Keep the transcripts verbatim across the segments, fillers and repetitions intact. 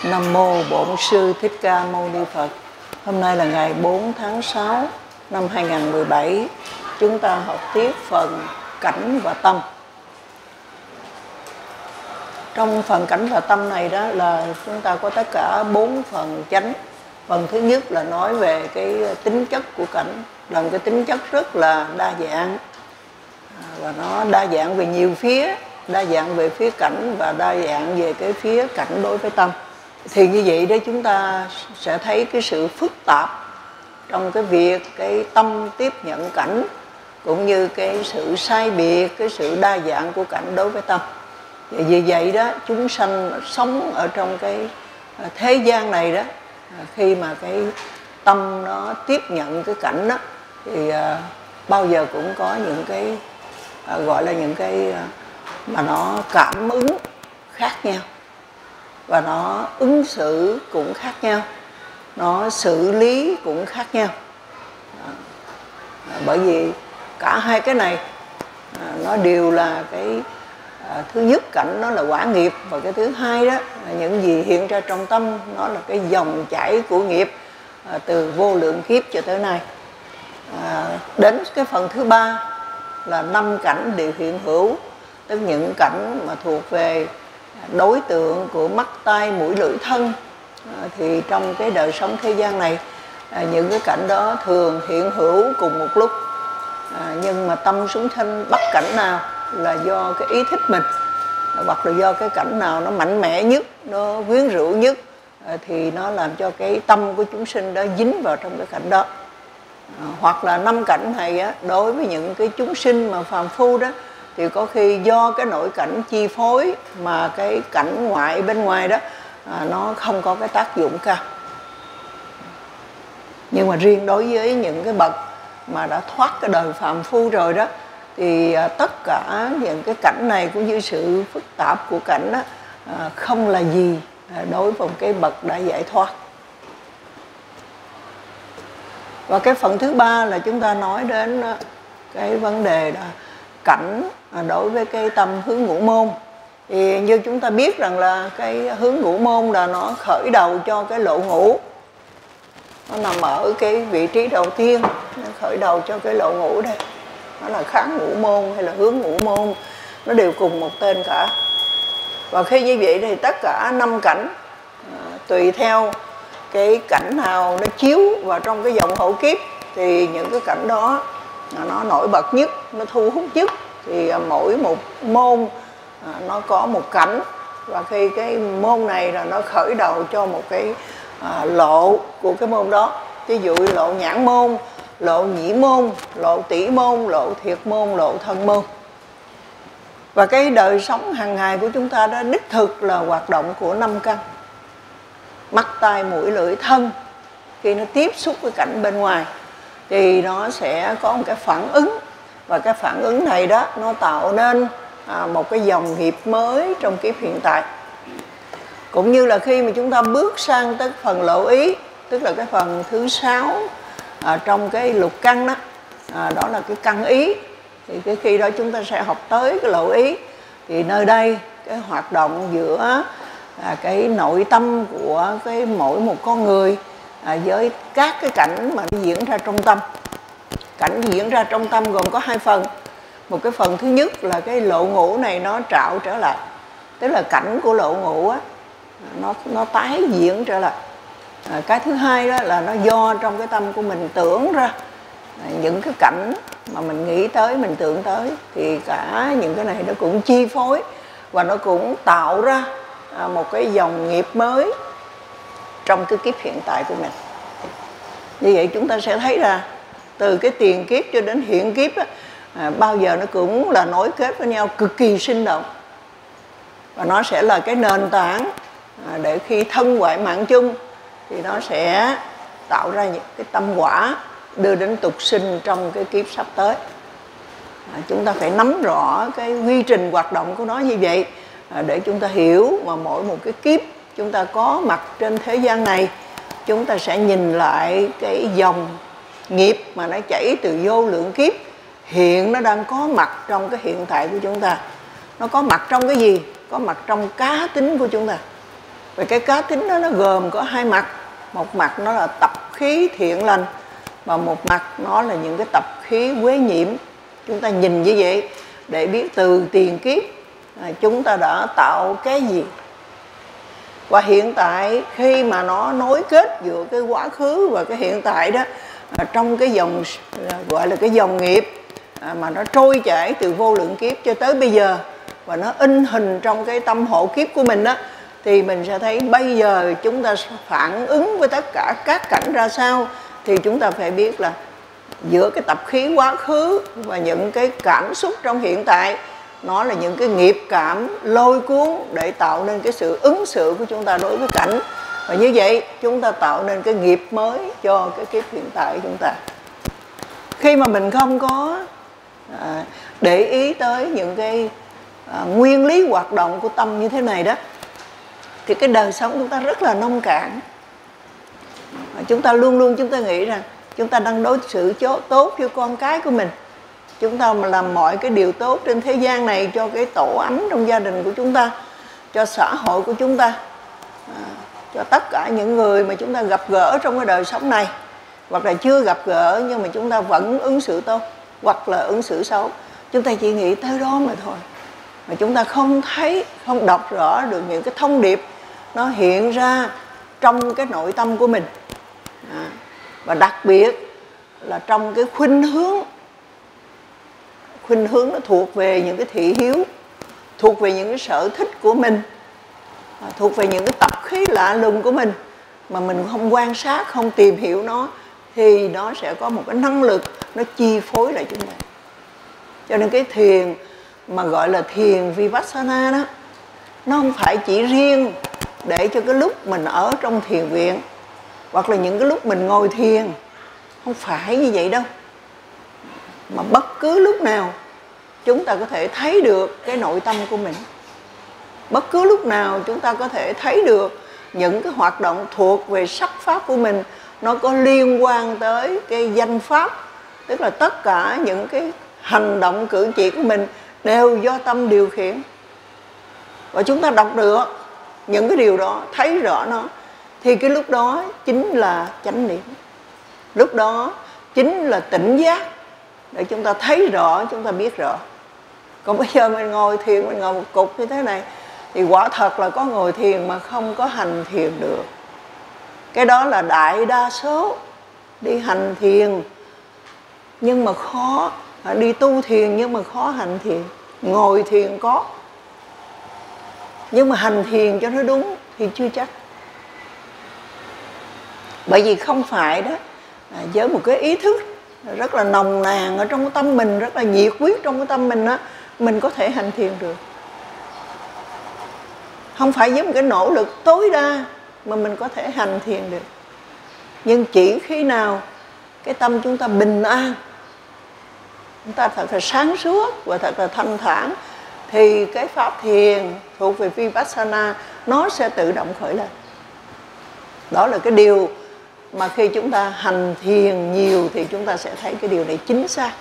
Nam mô Bổn Sư Thích Ca Mâu Ni Phật. Hôm nay là ngày bốn tháng sáu năm hai nghìn không trăm mười bảy. Chúng ta học tiếp phần cảnh và tâm. Trong phần cảnh và tâm này đó là chúng ta có tất cả bốn phần chánh. Phần thứ nhất là nói về cái tính chất của cảnh, là một cái tính chất rất là đa dạng, và nó đa dạng về nhiều phía, đa dạng về phía cảnh và đa dạng về cái phía cảnh đối với tâm. Thì như vậy đấy, chúng ta sẽ thấy cái sự phức tạp trong cái việc cái tâm tiếp nhận cảnh, cũng như cái sự sai biệt, cái sự đa dạng của cảnh đối với tâm. Và vì vậy đó, chúng sanh sống ở trong cái thế gian này đó, khi mà cái tâm nó tiếp nhận cái cảnh đó, thì à, bao giờ cũng có những cái à, gọi là những cái à, mà nó cảm ứng khác nhau, và nó ứng xử cũng khác nhau, nó xử lý cũng khác nhau. À, bởi vì cả hai cái này à, nó đều là cái à, thứ nhất cảnh nó là quả nghiệp, và cái thứ hai đó là những gì hiện ra trong tâm, nó là cái dòng chảy của nghiệp à, từ vô lượng kiếp cho tới nay. À, đến cái phần thứ ba là năm cảnh đều hiện hữu, tức những cảnh mà thuộc về đối tượng của mắt, tai, mũi, lưỡi, thân. À, thì trong cái đời sống thế gian này, à, những cái cảnh đó thường hiện hữu cùng một lúc. À, nhưng mà tâm chúng sanh bắt cảnh nào là do cái ý thích mình, hoặc là do cái cảnh nào nó mạnh mẽ nhất, nó quyến rũ nhất, à, thì nó làm cho cái tâm của chúng sinh đó dính vào trong cái cảnh đó. À, hoặc là năm cảnh này á, đối với những cái chúng sinh mà phàm phu đó, thì có khi do cái nội cảnh chi phối mà cái cảnh ngoại bên ngoài đó à, nó không có cái tác dụng cao. Nhưng mà riêng đối với những cái bậc mà đã thoát cái đời phàm phu rồi đó, thì à, tất cả những cái cảnh này cũng như sự phức tạp của cảnh đó à, không là gì à, đối với một cái bậc đã giải thoát. Và cái phần thứ ba là chúng ta nói đến cái vấn đề là cảnh đối với cái tâm hướng ngũ môn. Thì như chúng ta biết rằng là cái hướng ngũ môn là nó khởi đầu cho cái lộ ngũ, nó nằm ở cái vị trí đầu tiên, nó khởi đầu cho cái lộ ngũ đây. Nó là kháng ngũ môn hay là hướng ngũ môn, nó đều cùng một tên cả. Và khi như vậy thì tất cả năm cảnh à, tùy theo cái cảnh nào nó chiếu vào trong cái dòng hậu kiếp, thì những cái cảnh đó nó nổi bật nhất, nó thu hút nhất. Thì mỗi một môn à, nó có một cảnh, và khi cái môn này là nó khởi đầu cho một cái à, lộ của cái môn đó. Ví dụ lộ nhãn môn, lộ nhĩ môn, lộ tỷ môn, lộ thiệt môn, lộ thân môn. Và cái đời sống hàng ngày của chúng ta đó đích thực là hoạt động của năm căn: mắt, tai, mũi, lưỡi, thân. Khi nó tiếp xúc với cảnh bên ngoài thì nó sẽ có một cái phản ứng, và cái phản ứng này đó nó tạo nên à, một cái dòng nghiệp mới trong kiếp hiện tại. Cũng như là khi mà chúng ta bước sang tới phần lộ ý, tức là cái phần thứ sáu à, trong cái lục căn đó, à, đó là cái căn ý. Thì cái khi đó chúng ta sẽ học tới cái lộ ý. Thì nơi đây cái hoạt động giữa à, cái nội tâm của cái mỗi một con người à, với các cái cảnh mà nó diễn ra trong tâm. Cảnh diễn ra trong tâm gồm có hai phần. Một cái phần thứ nhất là cái lộ ngũ này nó trạo trở lại, tức là cảnh của lộ ngũ á, nó, nó tái diễn trở lại. À, cái thứ hai đó là nó do trong cái tâm của mình tưởng ra à, những cái cảnh mà mình nghĩ tới, mình tưởng tới, thì cả những cái này nó cũng chi phối và nó cũng tạo ra à, một cái dòng nghiệp mới trong cái kiếp hiện tại của mình. Như vậy chúng ta sẽ thấy là từ cái tiền kiếp cho đến hiện kiếp á, à, bao giờ nó cũng là nối kết với nhau cực kỳ sinh động. Và nó sẽ là cái nền tảng à, để khi thân ngoại mạng chung thì nó sẽ tạo ra những cái tâm quả đưa đến tục sinh trong cái kiếp sắp tới. À, chúng ta phải nắm rõ cái quy trình hoạt động của nó như vậy à, để chúng ta hiểu mà mỗi một cái kiếp chúng ta có mặt trên thế gian này, chúng ta sẽ nhìn lại cái dòng nghiệp mà nó chảy từ vô lượng kiếp, hiện nó đang có mặt trong cái hiện tại của chúng ta. Nó có mặt trong cái gì? Có mặt trong cá tính của chúng ta. Và cái cá tính đó nó gồm có hai mặt. Một mặt nó là tập khí thiện lành, và một mặt nó là những cái tập khí quế nhiễm. Chúng ta nhìn như vậy để biết từ tiền kiếp à, chúng ta đã tạo cái gì. Và hiện tại khi mà nó nối kết giữa cái quá khứ và cái hiện tại đó, à, trong cái dòng gọi là cái dòng nghiệp à, mà nó trôi chảy từ vô lượng kiếp cho tới bây giờ, và nó in hình trong cái tâm hộ kiếp của mình đó, thì mình sẽ thấy bây giờ chúng ta phản ứng với tất cả các cảnh ra sao. Thì chúng ta phải biết là giữa cái tập khí quá khứ và những cái cảm xúc trong hiện tại, nó là những cái nghiệp cảm lôi cuốn để tạo nên cái sự ứng xử của chúng ta đối với cảnh. Và như vậy chúng ta tạo nên cái nghiệp mới cho cái kiếp hiện tại của chúng ta. Khi mà mình không có à, để ý tới những cái à, nguyên lý hoạt động của tâm như thế này đó, thì cái đời sống chúng ta rất là nông cạn. Và chúng ta luôn luôn chúng ta nghĩ rằng chúng ta đang đối xử tốt với con cái của mình. Chúng ta mà làm mọi cái điều tốt trên thế gian này cho cái tổ ấm trong gia đình của chúng ta, cho xã hội của chúng ta, à, cho tất cả những người mà chúng ta gặp gỡ trong cái đời sống này, hoặc là chưa gặp gỡ nhưng mà chúng ta vẫn ứng xử tốt hoặc là ứng xử xấu. Chúng ta chỉ nghĩ tới đó mà thôi, mà chúng ta không thấy, không đọc rõ được những cái thông điệp nó hiện ra trong cái nội tâm của mình. à, Và đặc biệt là trong cái khuynh hướng khuynh hướng nó thuộc về những cái thị hiếu, thuộc về những cái sở thích của mình, thuộc về những cái tập khí lạ lùng của mình, mà mình không quan sát, không tìm hiểu nó, thì nó sẽ có một cái năng lực nó chi phối lại chúng ta. Cho nên cái thiền mà gọi là thiền Vipassana đó, nó không phải chỉ riêng để cho cái lúc mình ở trong thiền viện, hoặc là những cái lúc mình ngồi thiền. Không phải như vậy đâu. Mà bất cứ lúc nào chúng ta có thể thấy được cái nội tâm của mình. Bất cứ lúc nào chúng ta có thể thấy được những cái hoạt động thuộc về sắc pháp của mình, nó có liên quan tới cái danh pháp. Tức là tất cả những cái hành động cử chỉ của mình đều do tâm điều khiển. Và chúng ta đọc được những cái điều đó, thấy rõ nó, thì cái lúc đó chính là chánh niệm. Lúc đó chính là tỉnh giác, để chúng ta thấy rõ, chúng ta biết rõ. Còn bây giờ mình ngồi thiền, mình ngồi một cục như thế này, thì quả thật là có ngồi thiền mà không có hành thiền được. Cái đó là đại đa số đi hành thiền nhưng mà khó, đi tu thiền nhưng mà khó hành thiền. Ngồi thiền có, nhưng mà hành thiền cho nó đúng thì chưa chắc. Bởi vì không phải đó, với một cái ý thức rất là nồng nàn ở trong cái tâm mình, rất là nhiệt huyết trong cái tâm mình đó, mình có thể hành thiền được. Không phải với một cái nỗ lực tối đa mà mình có thể hành thiền được. Nhưng chỉ khi nào cái tâm chúng ta bình an, chúng ta thật là sáng suốt và thật là thanh thản, thì cái pháp thiền thuộc về Vipassana nó sẽ tự động khởi lên. Đó là cái điều mà khi chúng ta hành thiền nhiều thì chúng ta sẽ thấy cái điều này chính xác.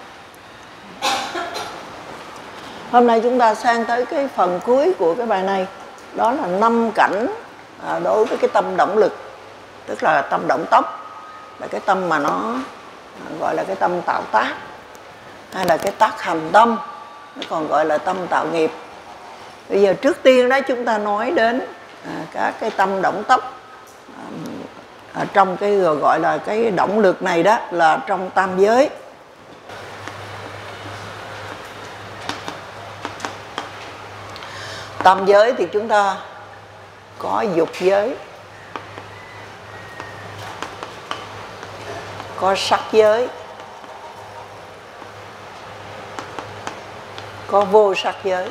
Hôm nay chúng ta sang tới cái phần cuối của cái bài này. Đó là năm cảnh đối với cái tâm động lực. Tức là tâm động tốc, là cái tâm mà nó gọi là cái tâm tạo tác, hay là cái tác hành tâm, nó còn gọi là tâm tạo nghiệp. Bây giờ trước tiên đó chúng ta nói đến à, các cái tâm động tốc à, à, trong cái gọi là cái động lực này đó là trong tam giới. Tam giới thì chúng ta có dục giới, có sắc giới, có vô sắc giới.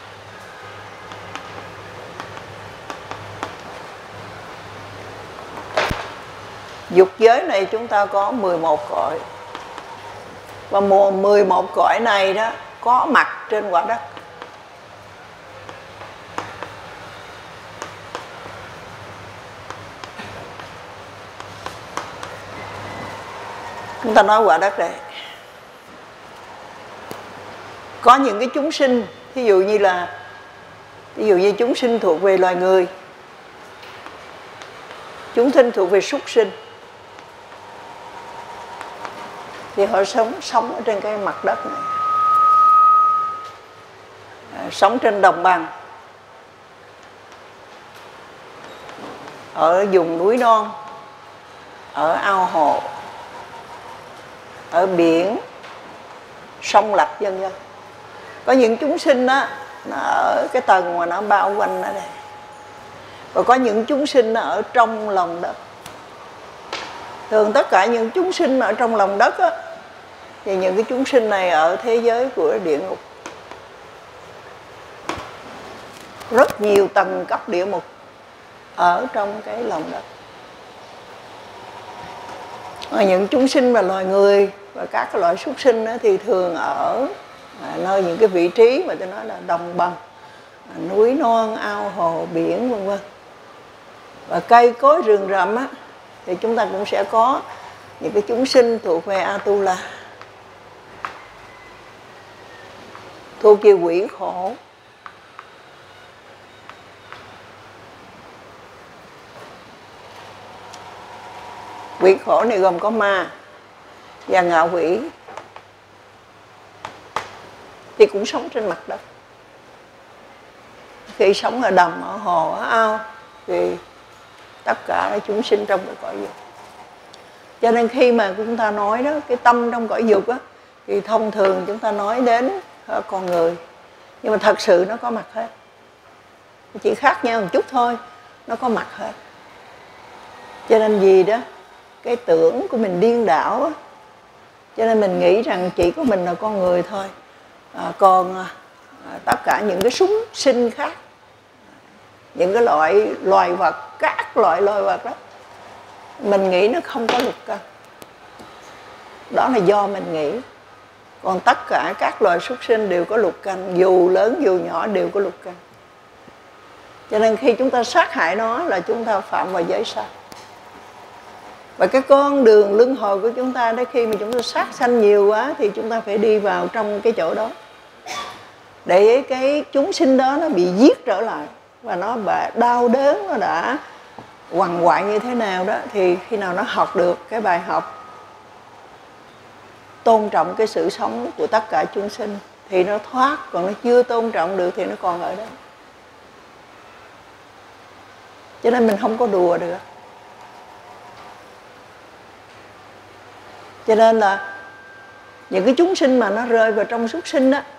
Dục giới này chúng ta có mười một cõi. Và mười một cõi này đó có mặt trên quả đất. Chúng ta nói quả đất đây. Có những cái chúng sinh, ví dụ như là ví dụ như chúng sinh thuộc về loài người, chúng sinh thuộc về súc sinh, thì họ sống sống ở trên cái mặt đất này, à, sống trên đồng bằng, ở vùng núi non, ở ao hồ, ở biển, sông lạch vân vân. Có những chúng sinh đó, nó ở cái tầng mà nó bao quanh ở đây, và có những chúng sinh nó ở trong lòng đất. Thường tất cả những chúng sinh mà ở trong lòng đất á, thì những cái chúng sinh này ở thế giới của địa ngục. Rất nhiều tầng cấp địa ngục ở trong cái lòng đất. Và những chúng sinh và loài người và các cái loại súc sinh đó thì thường ở à, nơi những cái vị trí mà tôi nói là đồng bằng, à, núi non, ao hồ, biển vân vân. Và cây cối rừng rậm á, thì chúng ta cũng sẽ có những cái chúng sinh thuộc về Atula, thuộc về quỷ khổ. Quỷ khổ này gồm có ma và ngạ quỷ, thì cũng sống trên mặt đất. Khi sống ở đầm, ở hồ, ở ao thì tất cả là chúng sinh trong cái cõi dục. Cho nên khi mà chúng ta nói đó, cái tâm trong cõi dục á, thì thông thường chúng ta nói đến con người, nhưng mà thật sự nó có mặt hết, chỉ khác nhau một chút thôi, nó có mặt hết. Cho nên gì đó, cái tưởng của mình điên đảo á, cho nên mình nghĩ rằng chỉ có mình là con người thôi, à, còn à, tất cả những cái súc sinh khác, những cái loại loài vật, các loại loài vật đó, mình nghĩ nó không có lục căn. Đó là do mình nghĩ. Còn tất cả các loài súc sinh đều có lục căn, dù lớn dù nhỏ đều có lục căn. Cho nên khi chúng ta sát hại nó là chúng ta phạm vào giới sát. Và cái con đường luân hồi của chúng ta đó, khi mà chúng ta sát sanh nhiều quá thì chúng ta phải đi vào trong cái chỗ đó, để cái chúng sinh đó nó bị giết trở lại, và nó đau đớn, nó đã quằn quại như thế nào đó, thì khi nào nó học được cái bài học tôn trọng cái sự sống của tất cả chúng sinh thì nó thoát. Còn nó chưa tôn trọng được thì nó còn ở đó. Cho nên mình không có đùa được. Cho nên là những cái chúng sinh mà nó rơi vào trong súc sinh đó,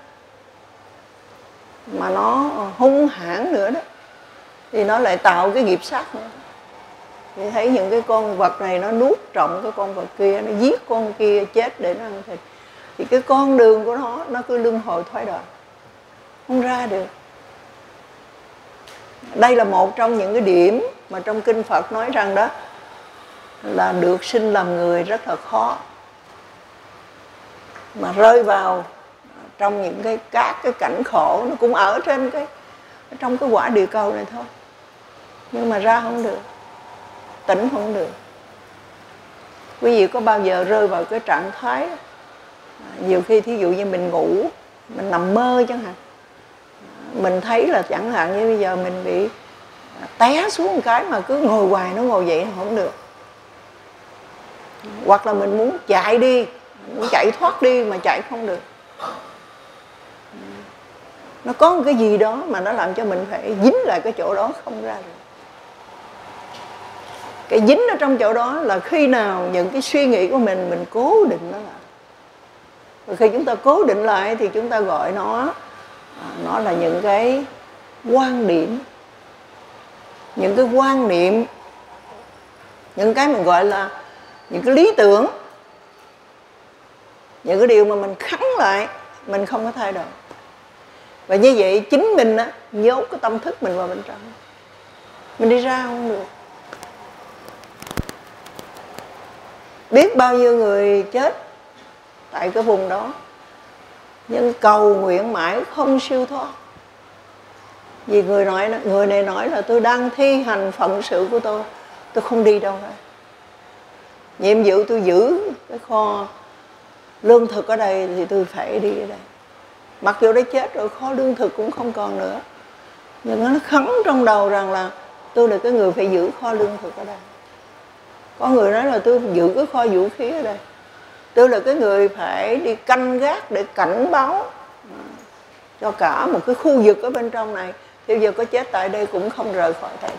mà nó hung hãn nữa đó, thì nó lại tạo cái nghiệp sát nữa. Thì thấy những cái con vật này nó nuốt trọn cái con vật kia, nó giết con kia chết để nó ăn thịt, thì cái con đường của nó nó cứ luân hồi thoái đoạn, không ra được. Đây là một trong những cái điểm mà trong kinh Phật nói rằng đó là được sinh làm người rất là khó, mà rơi vào trong những cái các cái cảnh khổ, nó cũng ở trên cái trong cái quả địa cầu này thôi, nhưng mà ra không được, tỉnh không được. Quý vị có bao giờ rơi vào cái trạng thái nhiều khi thí dụ như mình ngủ, mình nằm mơ chẳng hạn, mình thấy là chẳng hạn như bây giờ mình bị té xuống một cái mà cứ ngồi hoài, nó ngồi dậy không được, hoặc là mình muốn chạy đi, muốn chạy thoát đi mà chạy không được. Nó có một cái gì đó mà nó làm cho mình phải dính lại cái chỗ đó không ra được. Cái dính ở trong chỗ đó là khi nào những cái suy nghĩ của mình mình cố định nó lại. Và khi chúng ta cố định lại thì chúng ta gọi nó nó là những cái quan điểm, những cái quan niệm, những cái mình gọi là những cái lý tưởng, những cái điều mà mình khắng lại, mình không có thay đổi. Và như vậy chính mình á, nhốt cái tâm thức mình vào bên trong, mình đi ra không được. Biết bao nhiêu người chết tại cái vùng đó, nhưng cầu nguyện mãi không siêu thoát. Vì người nói người này nói là tôi đang thi hành phận sự của tôi, tôi không đi đâu hết. Nhiệm vụ tôi giữ cái kho lương thực ở đây thì tôi phải đi ở đây. Mặc dù đã chết rồi, kho lương thực cũng không còn nữa, nhưng nó khấn trong đầu rằng là tôi là cái người phải giữ kho lương thực ở đây. Có người nói là tôi giữ cái kho vũ khí ở đây, tôi là cái người phải đi canh gác để cảnh báo cho cả một cái khu vực ở bên trong này, thì giờ có chết tại đây cũng không rời khỏi đây.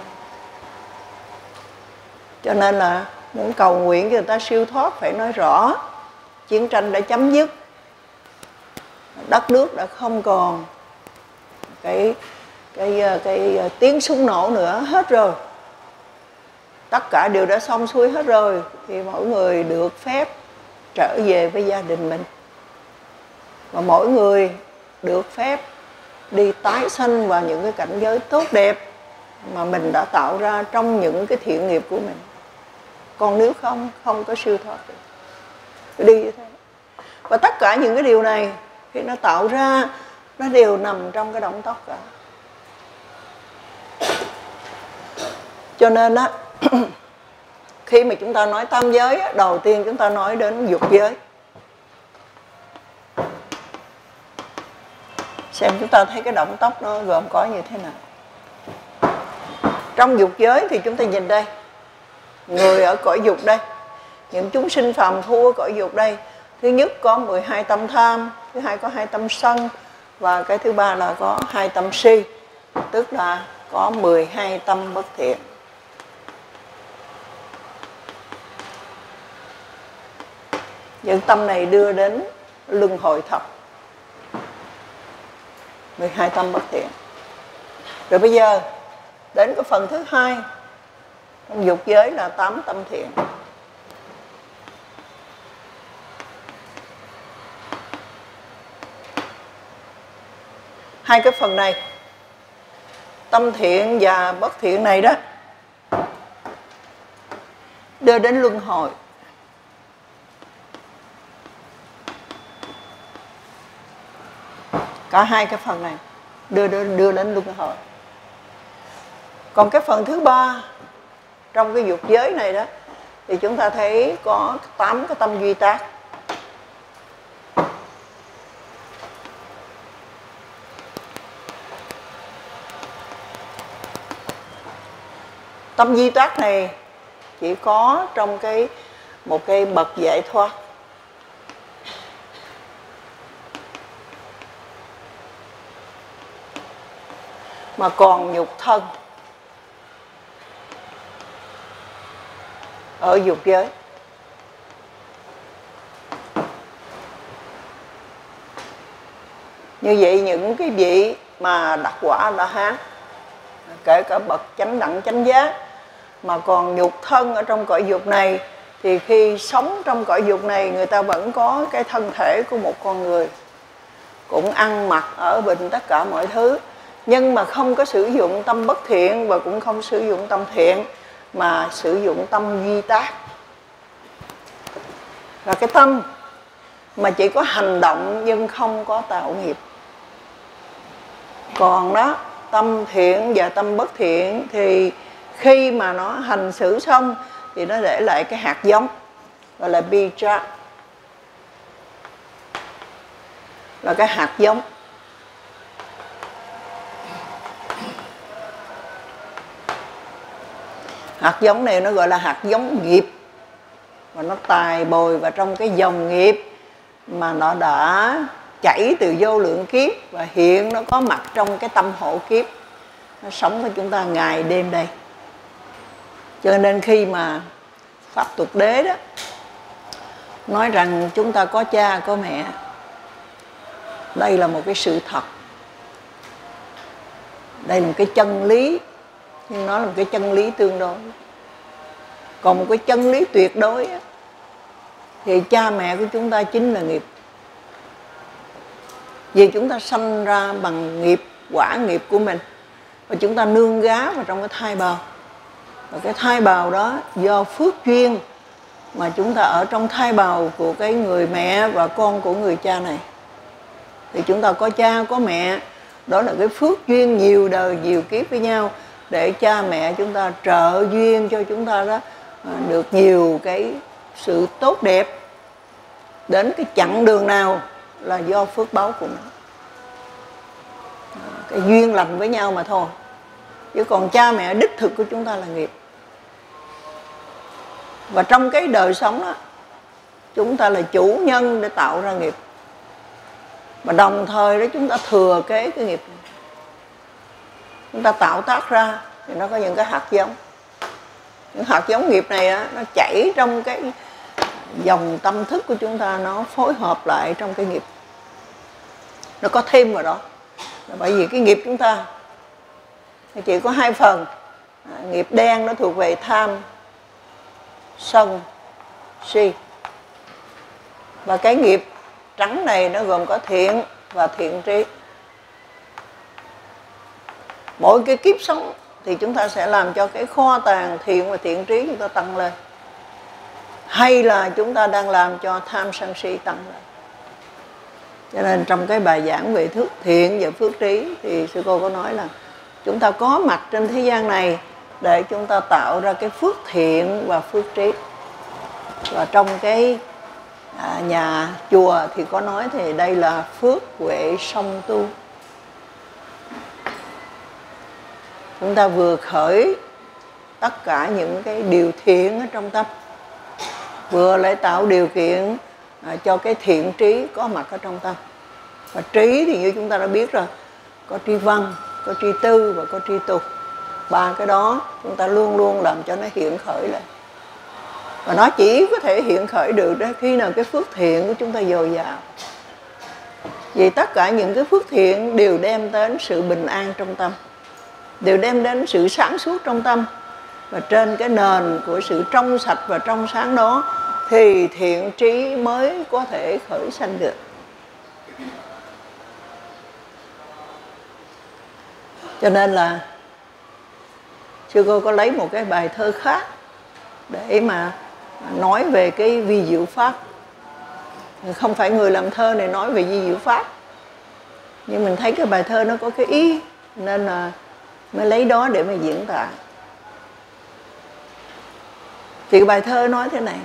Cho nên là muốn cầu nguyện cho người ta siêu thoát phải nói rõ chiến tranh đã chấm dứt, đất nước đã không còn cái cái cái, cái tiếng súng nổ nữa, hết rồi, tất cả đều đã xong xuôi hết rồi, thì mỗi người được phép trở về với gia đình mình, và mỗi người được phép đi tái sanh vào những cái cảnh giới tốt đẹp mà mình đã tạo ra trong những cái thiện nghiệp của mình. Còn nếu không, không có siêu thoát được. Đi như thế. Và tất cả những cái điều này khi nó tạo ra, nó đều nằm trong cái động tác cả. Cho nên á, khi mà chúng ta nói tam giới á, đầu tiên chúng ta nói đến dục giới. Xem chúng ta thấy cái động tác nó gồm có như thế nào. Trong dục giới thì chúng ta nhìn đây, người ở cõi dục đây, những chúng sinh phàm phu ở cõi dục đây. Thứ nhất có mười hai tâm tham, thứ hai có hai tâm sân, và cái thứ ba là có hai tâm si, tức là có mười hai tâm bất thiện. Những tâm này đưa đến luân hồi thập, mười hai tâm bất thiện. Rồi bây giờ đến cái phần thứ hai, trong dục giới là tám tâm thiện. Hai cái phần này, tâm thiện và bất thiện này đó, đưa đến luân hồi. Cả hai cái phần này đưa đến, đưa đến luân hồi. Còn cái phần thứ ba trong cái dục giới này đó, thì chúng ta thấy có tám cái tâm duy tác. Tâm duy tác này chỉ có trong cái một cái bậc giải thoát. Mà còn nhục thân ở dục giới. Như vậy những cái vị mà đắc quả đã hán, kể cả bậc chánh đẳng chánh giác, mà còn nhục thân ở trong cõi dục này, thì khi sống trong cõi dục này, người ta vẫn có cái thân thể của một con người, cũng ăn mặc ở bình tất cả mọi thứ, nhưng mà không có sử dụng tâm bất thiện và cũng không sử dụng tâm thiện, mà sử dụng tâm duy tác. Là cái tâm mà chỉ có hành động nhưng không có tạo nghiệp. Còn đó, tâm thiện và tâm bất thiện thì khi mà nó hành xử xong thì nó để lại cái hạt giống, gọi là bija, là cái hạt giống. Hạt giống này nó gọi là hạt giống nghiệp, và nó tài bồi vào trong cái dòng nghiệp mà nó đã chảy từ vô lượng kiếp, và hiện nó có mặt trong cái tâm hộ kiếp, nó sống với chúng ta ngày đêm đây. Cho nên khi mà Pháp Tục Đế đó nói rằng chúng ta có cha có mẹ, đây là một cái sự thật, đây là một cái chân lý, nhưng nó là một cái chân lý tương đối. Còn một cái chân lý tuyệt đối á, thì cha mẹ của chúng ta chính là nghiệp. Vì chúng ta sanh ra bằng nghiệp, quả nghiệp của mình, và chúng ta nương gá vào trong cái thai bào. Và cái thai bào đó do phước duyên mà chúng ta ở trong thai bào của cái người mẹ và con của người cha này, thì chúng ta có cha có mẹ, đó là cái phước duyên nhiều đời nhiều kiếp với nhau, để cha mẹ chúng ta trợ duyên cho chúng ta đó được nhiều cái sự tốt đẹp. Đến cái chặng đường nào là do phước báu của mình, cái duyên lành với nhau mà thôi. Chứ còn cha mẹ đích thực của chúng ta là nghiệp. Và trong cái đời sống đó, chúng ta là chủ nhân để tạo ra nghiệp. Và đồng thời đó chúng ta thừa kế cái nghiệp này. Chúng ta tạo tác ra thì nó có những cái hạt giống. Những hạt giống nghiệp này đó, nó chảy trong cái dòng tâm thức của chúng ta, nó phối hợp lại trong cái nghiệp. Nó có thêm vào đó. Bởi vì cái nghiệp chúng ta chỉ có hai phần. Nghiệp đen nó thuộc về tham, sân, si. Và cái nghiệp trắng này nó gồm có thiện và thiện trí. Mỗi cái kiếp sống thì chúng ta sẽ làm cho cái kho tàng thiện và thiện trí chúng ta tăng lên. Hay là chúng ta đang làm cho tham sân si tăng lên. Cho nên trong cái bài giảng về phước thiện và phước trí thì sư cô có nói là chúng ta có mặt trên thế gian này để chúng ta tạo ra cái phước thiện và phước trí. Và trong cái à, nhà chùa thì có nói thì đây là phước huệ song tu. Chúng ta vừa khởi tất cả những cái điều thiện ở trong tâm, vừa lại tạo điều kiện à, cho cái thiện trí có mặt ở trong tâm. Và trí thì như chúng ta đã biết rồi, có tri văn, có tri tư và có tri tu. Ba cái đó chúng ta luôn luôn làm cho nó hiện khởi lên. Và nó chỉ có thể hiện khởi được đó khi nào cái phước thiện của chúng ta dồi dào. Vì tất cả những cái phước thiện đều đem đến sự bình an trong tâm, đều đem đến sự sáng suốt trong tâm. Và trên cái nền của sự trong sạch và trong sáng đó thì thiện trí mới có thể khởi sanh được. Cho nên là sư cô có lấy một cái bài thơ khác để mà nói về cái vi diệu pháp. Không phải người làm thơ này nói về vi diệu pháp, nhưng mình thấy cái bài thơ nó có cái ý, nên là mới lấy đó để mà diễn tả. Thì cái bài thơ nói thế này: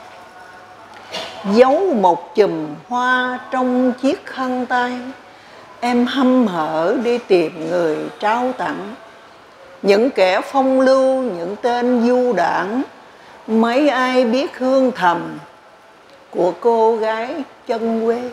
giấu một chùm hoa trong chiếc khăn tay, em hăm hở đi tìm người trao tặng. Những kẻ phong lưu, những tên du đảng, mấy ai biết hương thầm của cô gái chân quê.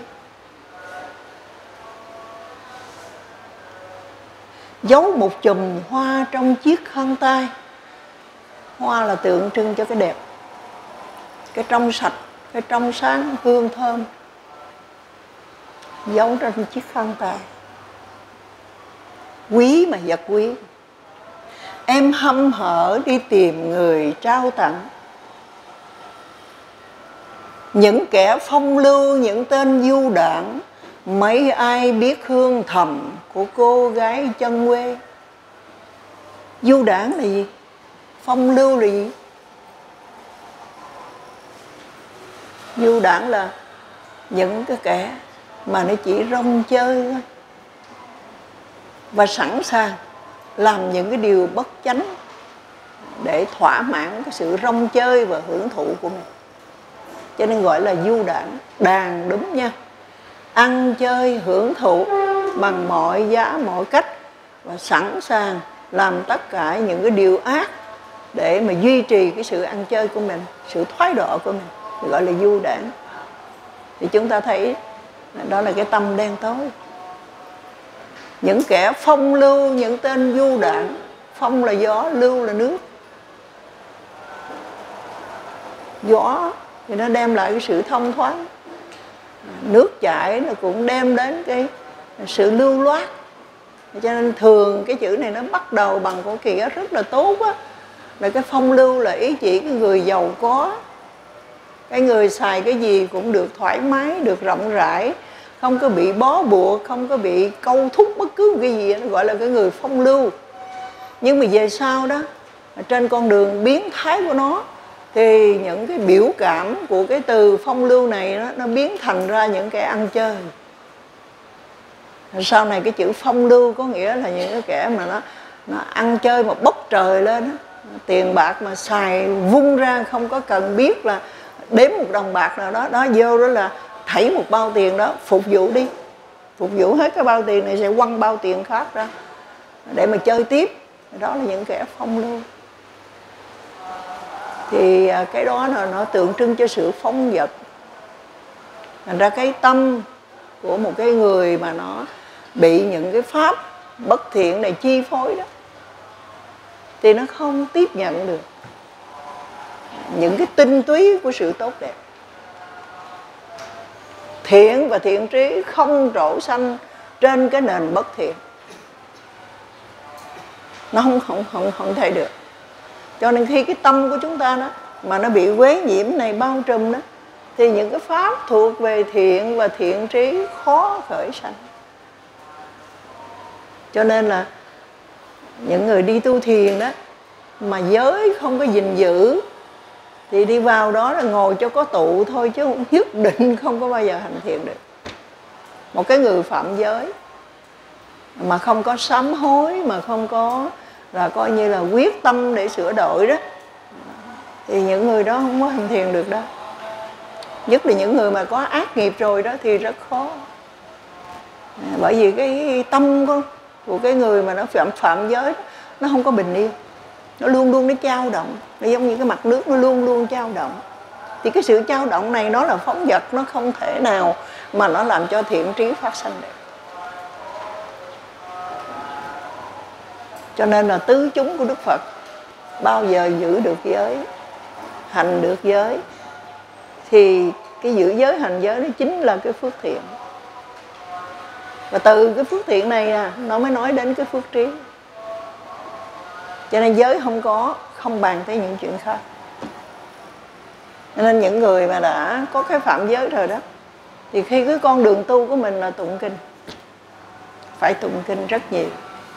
Giấu một chùm hoa trong chiếc khăn tay. Hoa là tượng trưng cho cái đẹp, cái trong sạch, cái trong sáng, hương thơm. Giấu trong chiếc khăn tay. Quý mà vật quý. Em hăm hở đi tìm người trao tặng. Những kẻ phong lưu, những tên du đảng, mấy ai biết hương thầm của cô gái chân quê. Du đảng là gì? Phong lưu là gì? Du đảng là những cái kẻ mà nó chỉ rong chơi thôi, và sẵn sàng làm những cái điều bất chánh để thỏa mãn cái sự rong chơi và hưởng thụ của mình. Cho nên gọi là du đảng. Đàn đúng nha, ăn chơi hưởng thụ bằng mọi giá mọi cách, và sẵn sàng làm tất cả những cái điều ác để mà duy trì cái sự ăn chơi của mình, sự thoái độ của mình, thì gọi là du đảng. Thì chúng ta thấy đó là cái tâm đen tối. Những kẻ phong lưu, những tên du đảng. Phong là gió, lưu là nước. Gió thì nó đem lại cái sự thông thoáng, nước chảy nó cũng đem đến cái sự lưu loát. Cho nên thường cái chữ này nó bắt đầu bằng cái nghĩa rất là tốt á, là cái phong lưu là ý chỉ cái người giàu có, cái người xài cái gì cũng được thoải mái, được rộng rãi, không có bị bó buộc, không có bị câu thúc bất cứ một cái gì, nó gọi là cái người phong lưu. Nhưng mà về sau đó, trên con đường biến thái của nó, thì những cái biểu cảm của cái từ phong lưu này nó, nó biến thành ra những kẻ ăn chơi. Sau này cái chữ phong lưu có nghĩa là những cái kẻ mà nó, nó ăn chơi mà bốc trời lên đó. Tiền bạc mà xài vung ra, không có cần biết là đếm một đồng bạc nào đó, đó vô đó là thảy một bao tiền đó, phục vụ đi, phục vụ hết cái bao tiền này sẽ quăng bao tiền khác ra để mà chơi tiếp. Đó là những kẻ phong lưu. thì cái đó là nó tượng trưng cho sự phóng dật. Thành ra cái tâm của một cái người mà nó bị những cái pháp bất thiện này chi phối đó, thì nó không tiếp nhận được những cái tinh túy của sự tốt đẹp. Thiện và thiện trí không trổ sanh trên cái nền bất thiện, nó không không không không thể được. Cho nên khi cái tâm của chúng ta đó mà nó bị quế nhiễm này bao trùm đó, thì những cái pháp thuộc về thiện và thiện trí khó khởi sanh. Cho nên là những người đi tu thiền đó mà giới không có gìn giữ thì đi vào đó là ngồi cho có tụ thôi, chứ không nhất định không có bao giờ hành thiền được. Một cái người phạm giới mà không có sám hối, mà không có là coi như là quyết tâm để sửa đổi đó, thì những người đó không có hành thiền được đâu. Nhất là những người mà có ác nghiệp rồi đó thì rất khó. Bởi vì cái tâm của, của cái người mà nó phạm phạm giới nó không có bình yên, nó luôn luôn nó dao động, nó giống như cái mặt nước, nó luôn luôn dao động. Thì cái sự dao động này nó là phóng dật, nó không thể nào mà nó làm cho thiện trí phát sanh được. Cho nên là tứ chúng của Đức Phật bao giờ giữ được giới, hành được giới, thì cái giữ giới hành giới nó chính là cái phước thiện. Và từ cái phước thiện này à, nó mới nói đến cái phước trí. Cho nên giới không có, không bàn tới những chuyện khác. Cho nên những người mà đã có cái phạm giới rồi đó, thì khi cái con đường tu của mình là tụng kinh, phải tụng kinh rất nhiều.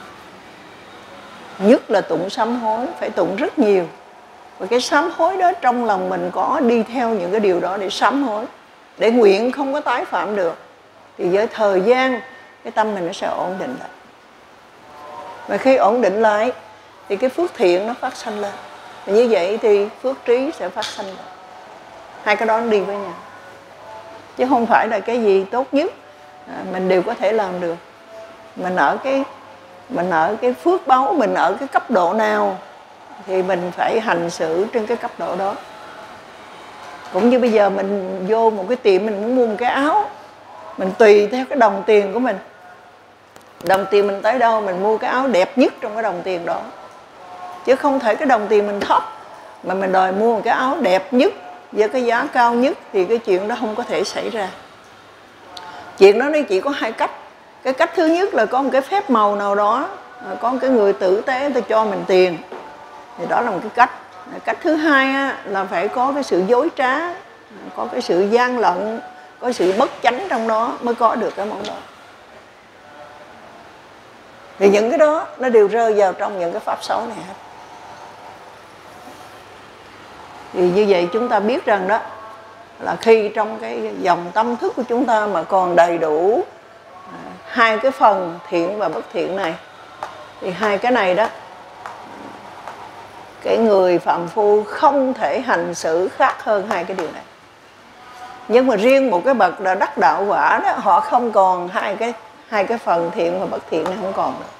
Nhất là tụng sám hối, phải tụng rất nhiều. Và cái sám hối đó trong lòng mình có đi theo những cái điều đó để sám hối, để nguyện không có tái phạm được, thì với thời gian cái tâm mình nó sẽ ổn định lại. Và khi ổn định lại thì cái phước thiện nó phát sanh lên, và như vậy thì phước trí sẽ phát sanh lên. Hai cái đó nó đi với nhau, chứ không phải là cái gì tốt nhất à, mình đều có thể làm được. Mình ở cái mình ở cái phước báu, mình ở cái cấp độ nào thì mình phải hành xử trên cái cấp độ đó. Cũng như bây giờ mình vô một cái tiệm, mình muốn mua một cái áo, mình tùy theo cái đồng tiền của mình. Đồng tiền mình tới đâu mình mua cái áo đẹp nhất trong cái đồng tiền đó. Chứ không thể cái đồng tiền mình thấp mà mình đòi mua một cái áo đẹp nhất với cái giá cao nhất, thì cái chuyện đó không có thể xảy ra. Chuyện đó nó chỉ có hai cách. Cái cách thứ nhất là có một cái phép màu nào đó, có một cái người tử tế người ta cho mình tiền, thì đó là một cái cách. Cách thứ hai á, là phải có cái sự dối trá, có cái sự gian lận, có sự bất chánh trong đó mới có được cái món đó. Thì những cái đó nó đều rơi vào trong những cái pháp xấu này hết. Thì như vậy chúng ta biết rằng đó là khi trong cái dòng tâm thức của chúng ta mà còn đầy đủ hai cái phần thiện và bất thiện này, thì hai cái này đó, cái người phàm phu không thể hành xử khác hơn hai cái điều này. Nhưng mà riêng một cái bậc là đắc đạo quả đó, họ không còn hai cái hai cái phần thiện và bất thiện này, không còn nữa.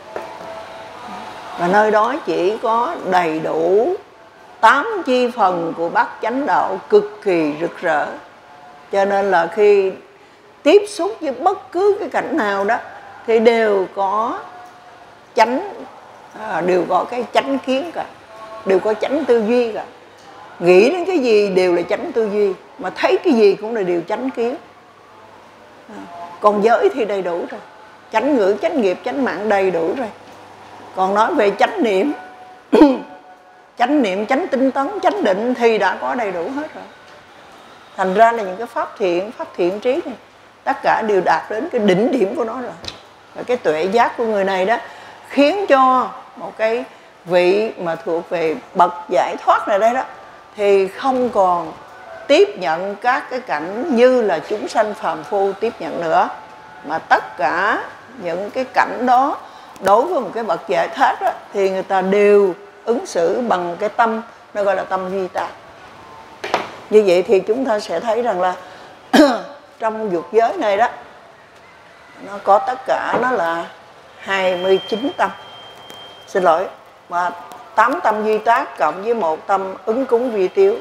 Và nơi đó chỉ có đầy đủ tám chi phần của bát chánh đạo cực kỳ rực rỡ. Cho nên là khi tiếp xúc với bất cứ cái cảnh nào đó thì đều có chánh, à, đều có cái chánh kiến cả, đều có chánh tư duy cả. Nghĩ đến cái gì đều là chánh tư duy, mà thấy cái gì cũng là điều chánh kiến. À, còn giới thì đầy đủ rồi, chánh ngữ, chánh nghiệp, chánh mạng đầy đủ rồi. Còn nói về chánh niệm chánh niệm, chánh tinh tấn, chánh định thì đã có đầy đủ hết rồi. Thành ra là những cái pháp thiện, pháp thiện trí này, tất cả đều đạt đến cái đỉnh điểm của nó rồi. Và cái tuệ giác của người này đó khiến cho một cái vị mà thuộc về bậc giải thoát này đây đó, thì không còn tiếp nhận các cái cảnh như là chúng sanh phàm phu tiếp nhận nữa, mà tất cả những cái cảnh đó đối với một cái bậc giải thoát đó, thì người ta đều ứng xử bằng cái tâm, nó gọi là tâm duy tác. Như vậy thì chúng ta sẽ thấy rằng là trong dục giới này đó, nó có tất cả nó là hai mươi chín tâm. Xin lỗi, và tám tâm duy tác cộng với một tâm ứng cúng vi tiếu.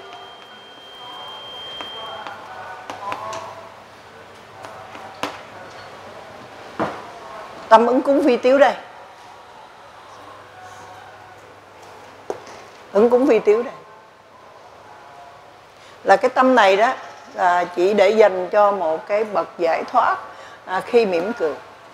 Tâm ứng cúng vi tiếu đây, ứng cúng vi tiếu đây là cái tâm này đó, là chỉ để dành cho một cái bậc giải thoát à, khi mỉm cười.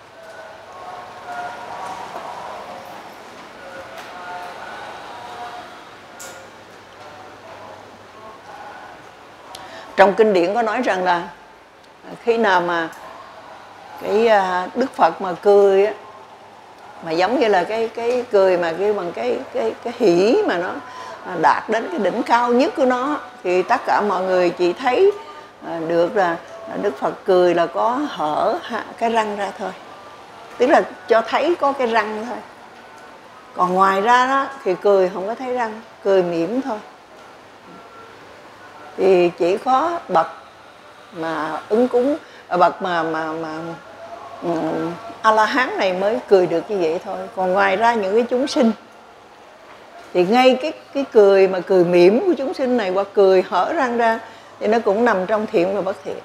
Trong kinh điển có nói rằng là khi nào mà cái Đức Phật mà cười á, mà giống như là cái cái cười mà cái bằng cái cái cái hỷ mà nó đạt đến cái đỉnh cao nhất của nó, thì tất cả mọi người chỉ thấy được là Đức Phật cười là có hở cái răng ra thôi, tức là cho thấy có cái răng thôi. Còn ngoài ra đó thì cười không có thấy răng, cười mỉm thôi. Thì chỉ có bậc mà ứng cúng, bậc mà mà mà um, A La Hán này mới cười được như vậy thôi. Còn ngoài ra những cái chúng sinh thì ngay cái cái cười mà cười mỉm của chúng sinh này, hoặc cười hở răng ra, thì nó cũng nằm trong thiện và bất thiện.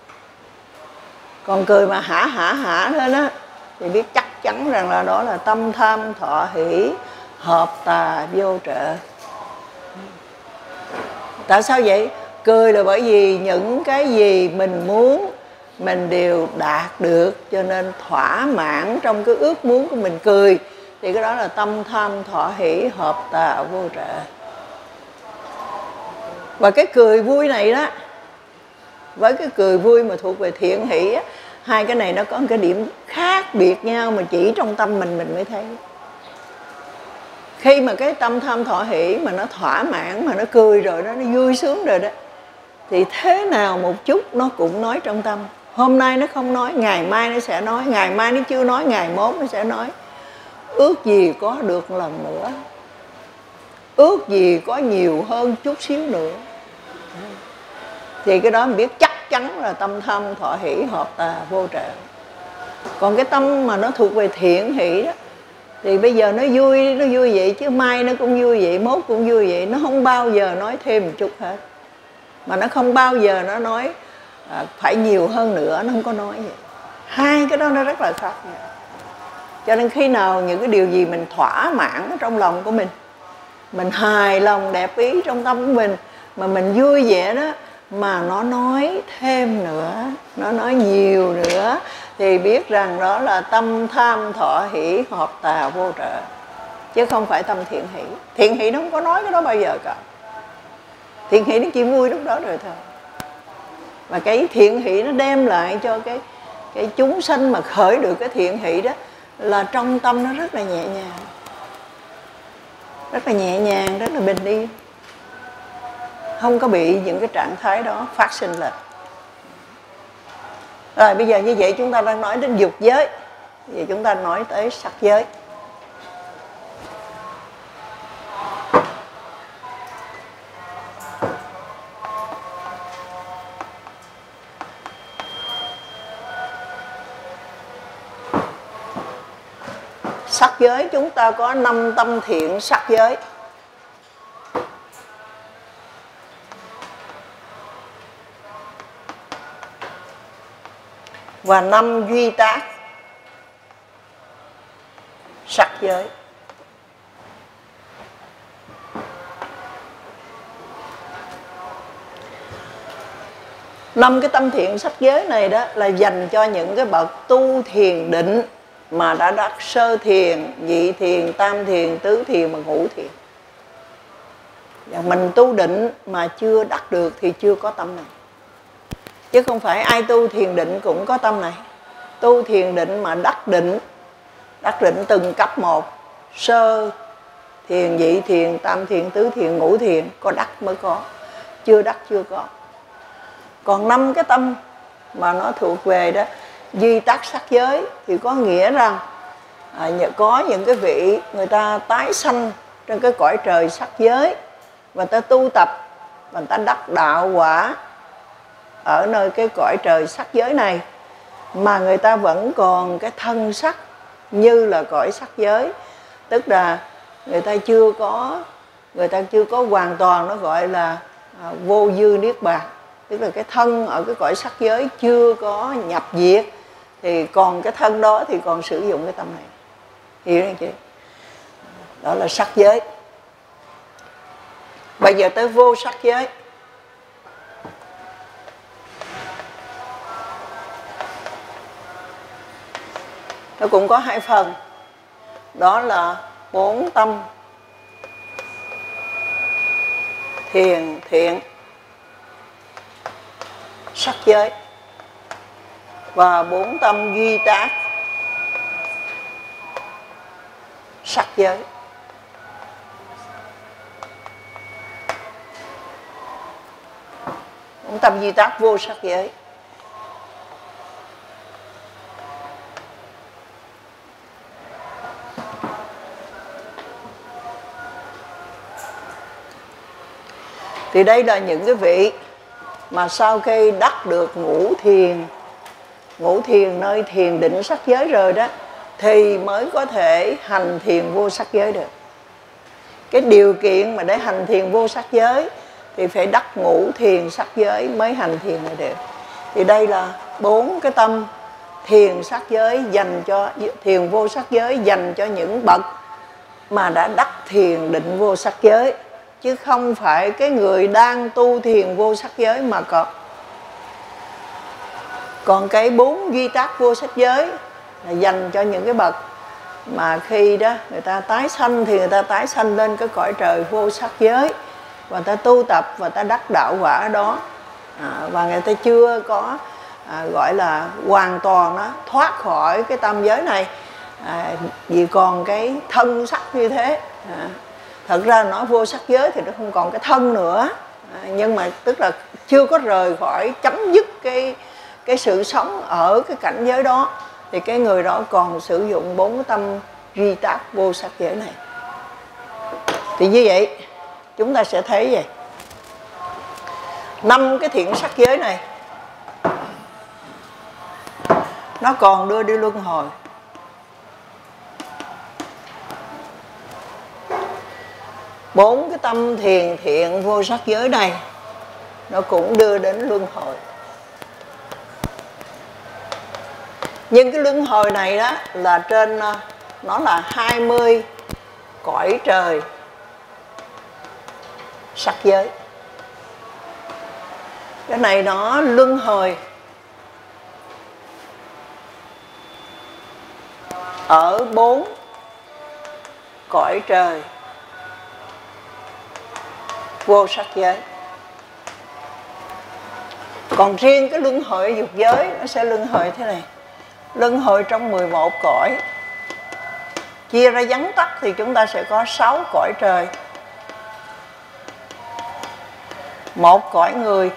Còn cười mà hả hả hả thôi đó thì biết chắc chắn rằng là đó là tâm tham thọ hỷ hợp tà vô trợ. Tại sao vậy? Cười là bởi vì những cái gì mình muốn mình đều đạt được, cho nên thỏa mãn trong cái ước muốn của mình cười, thì cái đó là tâm tham thọ hỷ hợp tà vô trợ. Và cái cười vui này đó với cái cười vui mà thuộc về thiện hỷ á, hai cái này nó có một cái điểm khác biệt nhau mà chỉ trong tâm mình mình mới thấy. Khi mà cái tâm tham thọ hỷ mà nó thỏa mãn, mà nó cười rồi đó, nó vui sướng rồi đó, thì thế nào một chút nó cũng nói trong tâm. Hôm nay nó không nói, ngày mai nó sẽ nói, ngày mai nó chưa nói, ngày mốt nó sẽ nói. Ước gì có được lần nữa, ước gì có nhiều hơn chút xíu nữa. Thì cái đó mình biết chắc chắn là tâm tham thọ hỷ hợp tà vô trợ. Còn cái tâm mà nó thuộc về thiện hỷ đó, thì bây giờ nó vui, nó vui vậy, chứ mai nó cũng vui vậy, mốt cũng vui vậy. Nó không bao giờ nói thêm một chút hết. Mà nó không bao giờ nó nói à, phải nhiều hơn nữa, nó không có nói vậy. Hai cái đó nó rất là khác nhau. Cho nên khi nào những cái điều gì mình thỏa mãn trong lòng của mình, mình hài lòng đẹp ý trong tâm của mình, mà mình vui vẻ đó, mà nó nói thêm nữa, nó nói nhiều nữa, thì biết rằng đó là tâm tham thọ hỷ hợp tà vô trợ, chứ không phải tâm thiện hỷ. Thiện hỷ nó không có nói cái đó bao giờ cả. Thiện hỷ nó chỉ vui lúc đó rồi thôi. Và cái thiện hỷ nó đem lại cho cái cái chúng sanh mà khởi được cái thiện hỷ đó, là trong tâm nó rất là nhẹ nhàng, rất là nhẹ nhàng, rất là bình yên, không có bị những cái trạng thái đó phát sinh lên. Rồi bây giờ như vậy chúng ta đang nói đến dục giới, giờ chúng ta nói tới sắc giới. Sắc giới chúng ta có năm tâm thiện sắc giới. Và năm duy tác sắc giới. Năm cái tâm thiện sắc giới này đó là dành cho những cái bậc tu thiền định mà đã đắc sơ thiền, nhị thiền, tam thiền, tứ thiền và ngũ thiền. Và mình tu định mà chưa đắc được thì chưa có tâm này. Chứ không phải ai tu thiền định cũng có tâm này. Tu thiền định mà đắc định, đắc định từng cấp một, sơ thiền, nhị thiền, tam thiền, tứ thiền, ngũ thiền, có đắc mới có, chưa đắc chưa có. Còn năm cái tâm mà nó thuộc về đó duy tác sắc giới, thì có nghĩa rằng à, có những cái vị người ta tái sanh trên cái cõi trời sắc giới, và ta tu tập và ta đắc đạo quả ở nơi cái cõi trời sắc giới này, mà người ta vẫn còn cái thân sắc như là cõi sắc giới. Tức là người ta chưa có người ta chưa có hoàn toàn, nó gọi là à, vô dư niết bàn, tức là cái thân ở cái cõi sắc giới chưa có nhập diệt, thì còn cái thân đó thì còn sử dụng cái tâm này, hiểu không chị? Đó là sắc giới. Bây giờ tới vô sắc giới. Nó cũng có hai phần, đó là bốn tâm thiền thiện sắc giới và bốn tâm duy tác sắc giới. Bốn tâm duy tác vô sắc giới. Thì đây là những cái vị mà sau khi đắc được ngũ thiền, ngũ thiền nơi thiền định sắc giới rồi đó, thì mới có thể hành thiền vô sắc giới được. Cái điều kiện mà để hành thiền vô sắc giới thì phải đắc ngũ thiền sắc giới mới hành thiền này được. Thì đây là bốn cái tâm thiền sắc giới dành cho thiền vô sắc giới, dành cho những bậc mà đã đắc thiền định vô sắc giới, chứ không phải cái người đang tu thiền vô sắc giới mà có. Còn cái bốn duy tác vô sắc giới là dành cho những cái bậc mà khi đó người ta tái sanh thì người ta tái sanh lên cái cõi trời vô sắc giới, và người ta tu tập và ta đắc đạo quả ở đó, à, và người ta chưa có à, gọi là hoàn toàn đó, thoát khỏi cái tam giới này, à, vì còn cái thân sắc như thế. à, Thật ra nói vô sắc giới thì nó không còn cái thân nữa, à, nhưng mà tức là chưa có rời khỏi, chấm dứt cái cái sự sống ở cái cảnh giới đó, thì cái người đó còn sử dụng bốn cái tâm duy tác vô sắc giới này. Thì như vậy chúng ta sẽ thấy vậy, năm cái thiện sắc giới này nó còn đưa đi luân hồi. Bốn cái tâm thiền thiện vô sắc giới này nó cũng đưa đến luân hồi. Nhưng cái luân hồi này đó là trên, nó là hai mươi cõi trời sắc giới. Cái này nó luân hồi ở bốn cõi trời vô sắc giới. Còn riêng cái luân hồi dục giới nó sẽ luân hồi thế này, luân hồi trong mười một cõi. Chia ra vắn tắt thì chúng ta sẽ có sáu cõi trời, một cõi người.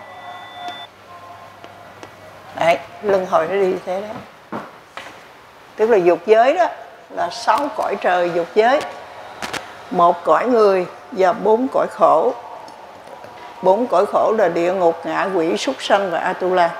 Đấy, luân hồi nó đi như thế đấy. Tức là dục giới đó là sáu cõi trời dục giới, một cõi người và bốn cõi khổ. Bốn cõi khổ là địa ngục, ngạ quỷ, súc sanh và Atula.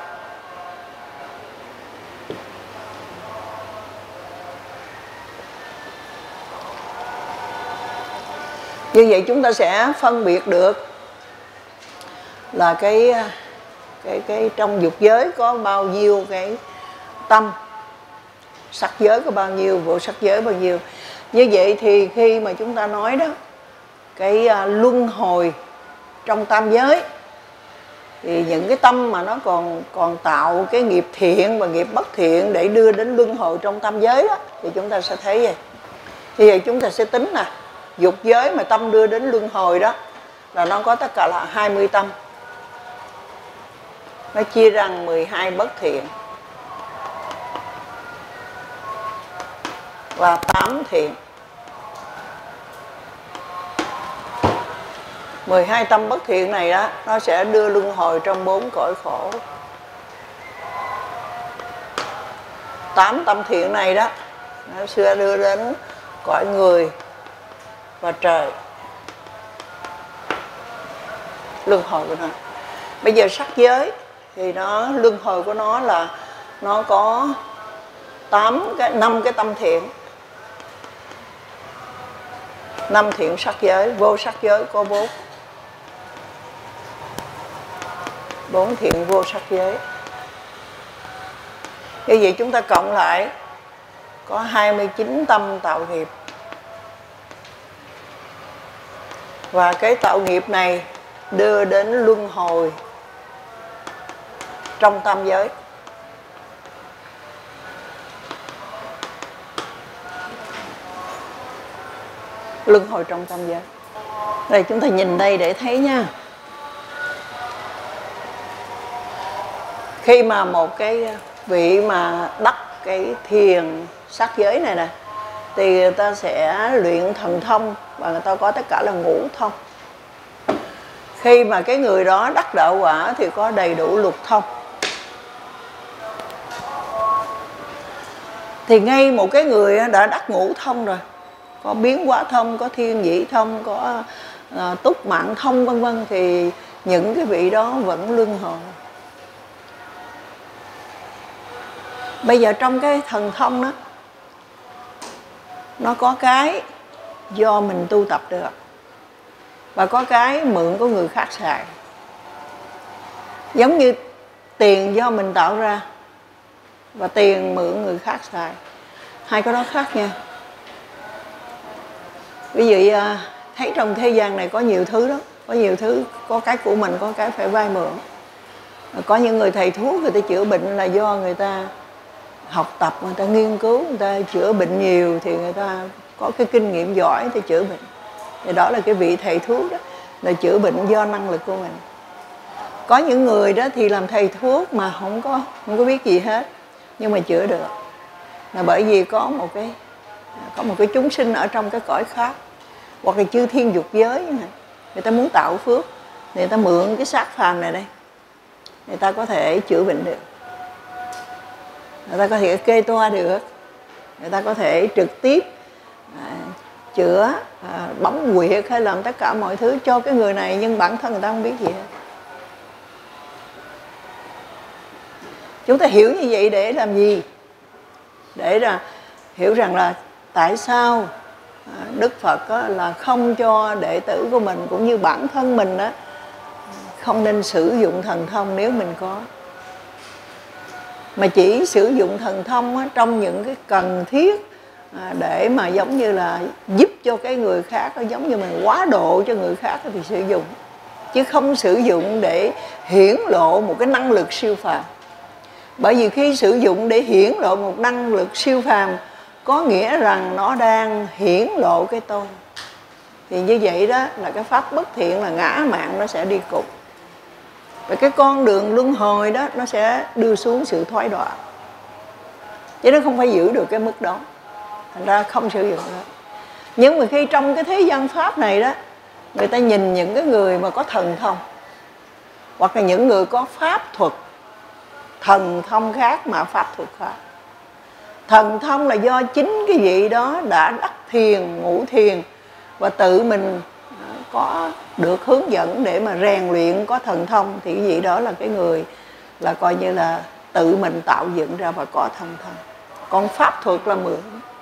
Như vậy chúng ta sẽ phân biệt được là cái cái cái trong dục giới có bao nhiêu cái tâm, sắc giới có bao nhiêu, vô sắc giới bao nhiêu. Như vậy thì khi mà chúng ta nói đó, cái luân hồi trong tam giới, thì những cái tâm mà nó còn còn tạo cái nghiệp thiện và nghiệp bất thiện để đưa đến luân hồi trong tam giới đó, thì chúng ta sẽ thấy vậy. Thì vậy chúng ta sẽ tính nè, dục giới mà tâm đưa đến luân hồi đó là nó có tất cả là hai mươi tâm. Nó chia ra mười hai bất thiện và tám thiện. mười hai tâm bất thiện này đó, nó sẽ đưa luân hồi trong bốn cõi khổ. tám tâm thiện này đó, nó sẽ đưa đến cõi người và trời. Luân hồi của nó. Bây giờ sắc giới thì nó luân hồi của nó là nó có tám cái năm cái tâm thiện. Năm thiện sắc giới, vô sắc giới có bốn. Bốn thiện vô sắc giới. Như vậy chúng ta cộng lại có hai mươi chín tâm tạo nghiệp. Và cái tạo nghiệp này đưa đến luân hồi trong tam giới. Luân hồi trong tam giới. Đây chúng ta nhìn đây để thấy nha. Khi mà một cái vị mà đắc cái thiền sắc giới này nè, thì người ta sẽ luyện thần thông và người ta có tất cả là ngũ thông. Khi mà cái người đó đắc đạo quả thì có đầy đủ lục thông. Thì ngay một cái người đã đắc ngũ thông rồi, có biến hóa thông, có thiên nhị thông, có uh, túc mạng thông vân vân, thì những cái vị đó vẫn luân hồi. Bây giờ trong cái thần thông đó, nó có cái do mình tu tập được, và có cái mượn của người khác xài. Giống như tiền do mình tạo ra và tiền mượn người khác xài, hai cái đó khác nha. Ví dụ thấy trong thế gian này có nhiều thứ đó, có nhiều thứ, có cái của mình, có cái phải vay mượn. Có những người thầy thuốc, người ta chữa bệnh là do người ta học tập, người ta nghiên cứu, người ta chữa bệnh nhiều thì người ta có cái kinh nghiệm giỏi để chữa bệnh. Thì đó là cái vị thầy thuốc đó, là chữa bệnh do năng lực của mình. Có những người đó thì làm thầy thuốc mà không có không có biết gì hết, nhưng mà chữa được, là bởi vì có một cái có một cái chúng sinh ở trong cái cõi khác, hoặc là chư thiên dục giới này, người ta muốn tạo phước, người ta mượn cái xác phàm này đây, người ta có thể chữa bệnh được, người ta có thể kê toa được, người ta có thể trực tiếp à, chữa, à, bấm huyệt hay làm tất cả mọi thứ cho cái người này, nhưng bản thân người ta không biết gì hết. Chúng ta hiểu như vậy để làm gì? Để là hiểu rằng là tại sao Đức Phật là không cho đệ tử của mình cũng như bản thân mình đó, không nên sử dụng thần thông nếu mình có, mà chỉ sử dụng thần thông trong những cái cần thiết để mà giống như là giúp cho cái người khác, giống như mình quá độ cho người khác thì sử dụng, chứ không sử dụng để hiển lộ một cái năng lực siêu phàm. Bởi vì khi sử dụng để hiển lộ một năng lực siêu phàm, có nghĩa rằng nó đang hiển lộ cái tôi. Thì như vậy đó là cái pháp bất thiện, là ngã mạn nó sẽ đi cùng. Và cái con đường luân hồi đó nó sẽ đưa xuống sự thoái đọa, chứ nó không phải giữ được cái mức đó. Thành ra không sử dụng nữa. Nhưng mà khi trong cái thế gian pháp này đó, người ta nhìn những cái người mà có thần thông, hoặc là những người có pháp thuật, thần thông khác mà pháp thuật khác. Thần thông là do chính cái vị đó đã đắc thiền, ngũ thiền, và tự mình có được hướng dẫn để mà rèn luyện có thần thông, thì cái vị đó là cái người là coi như là tự mình tạo dựng ra và có thần thông. Còn pháp thuật là mượn,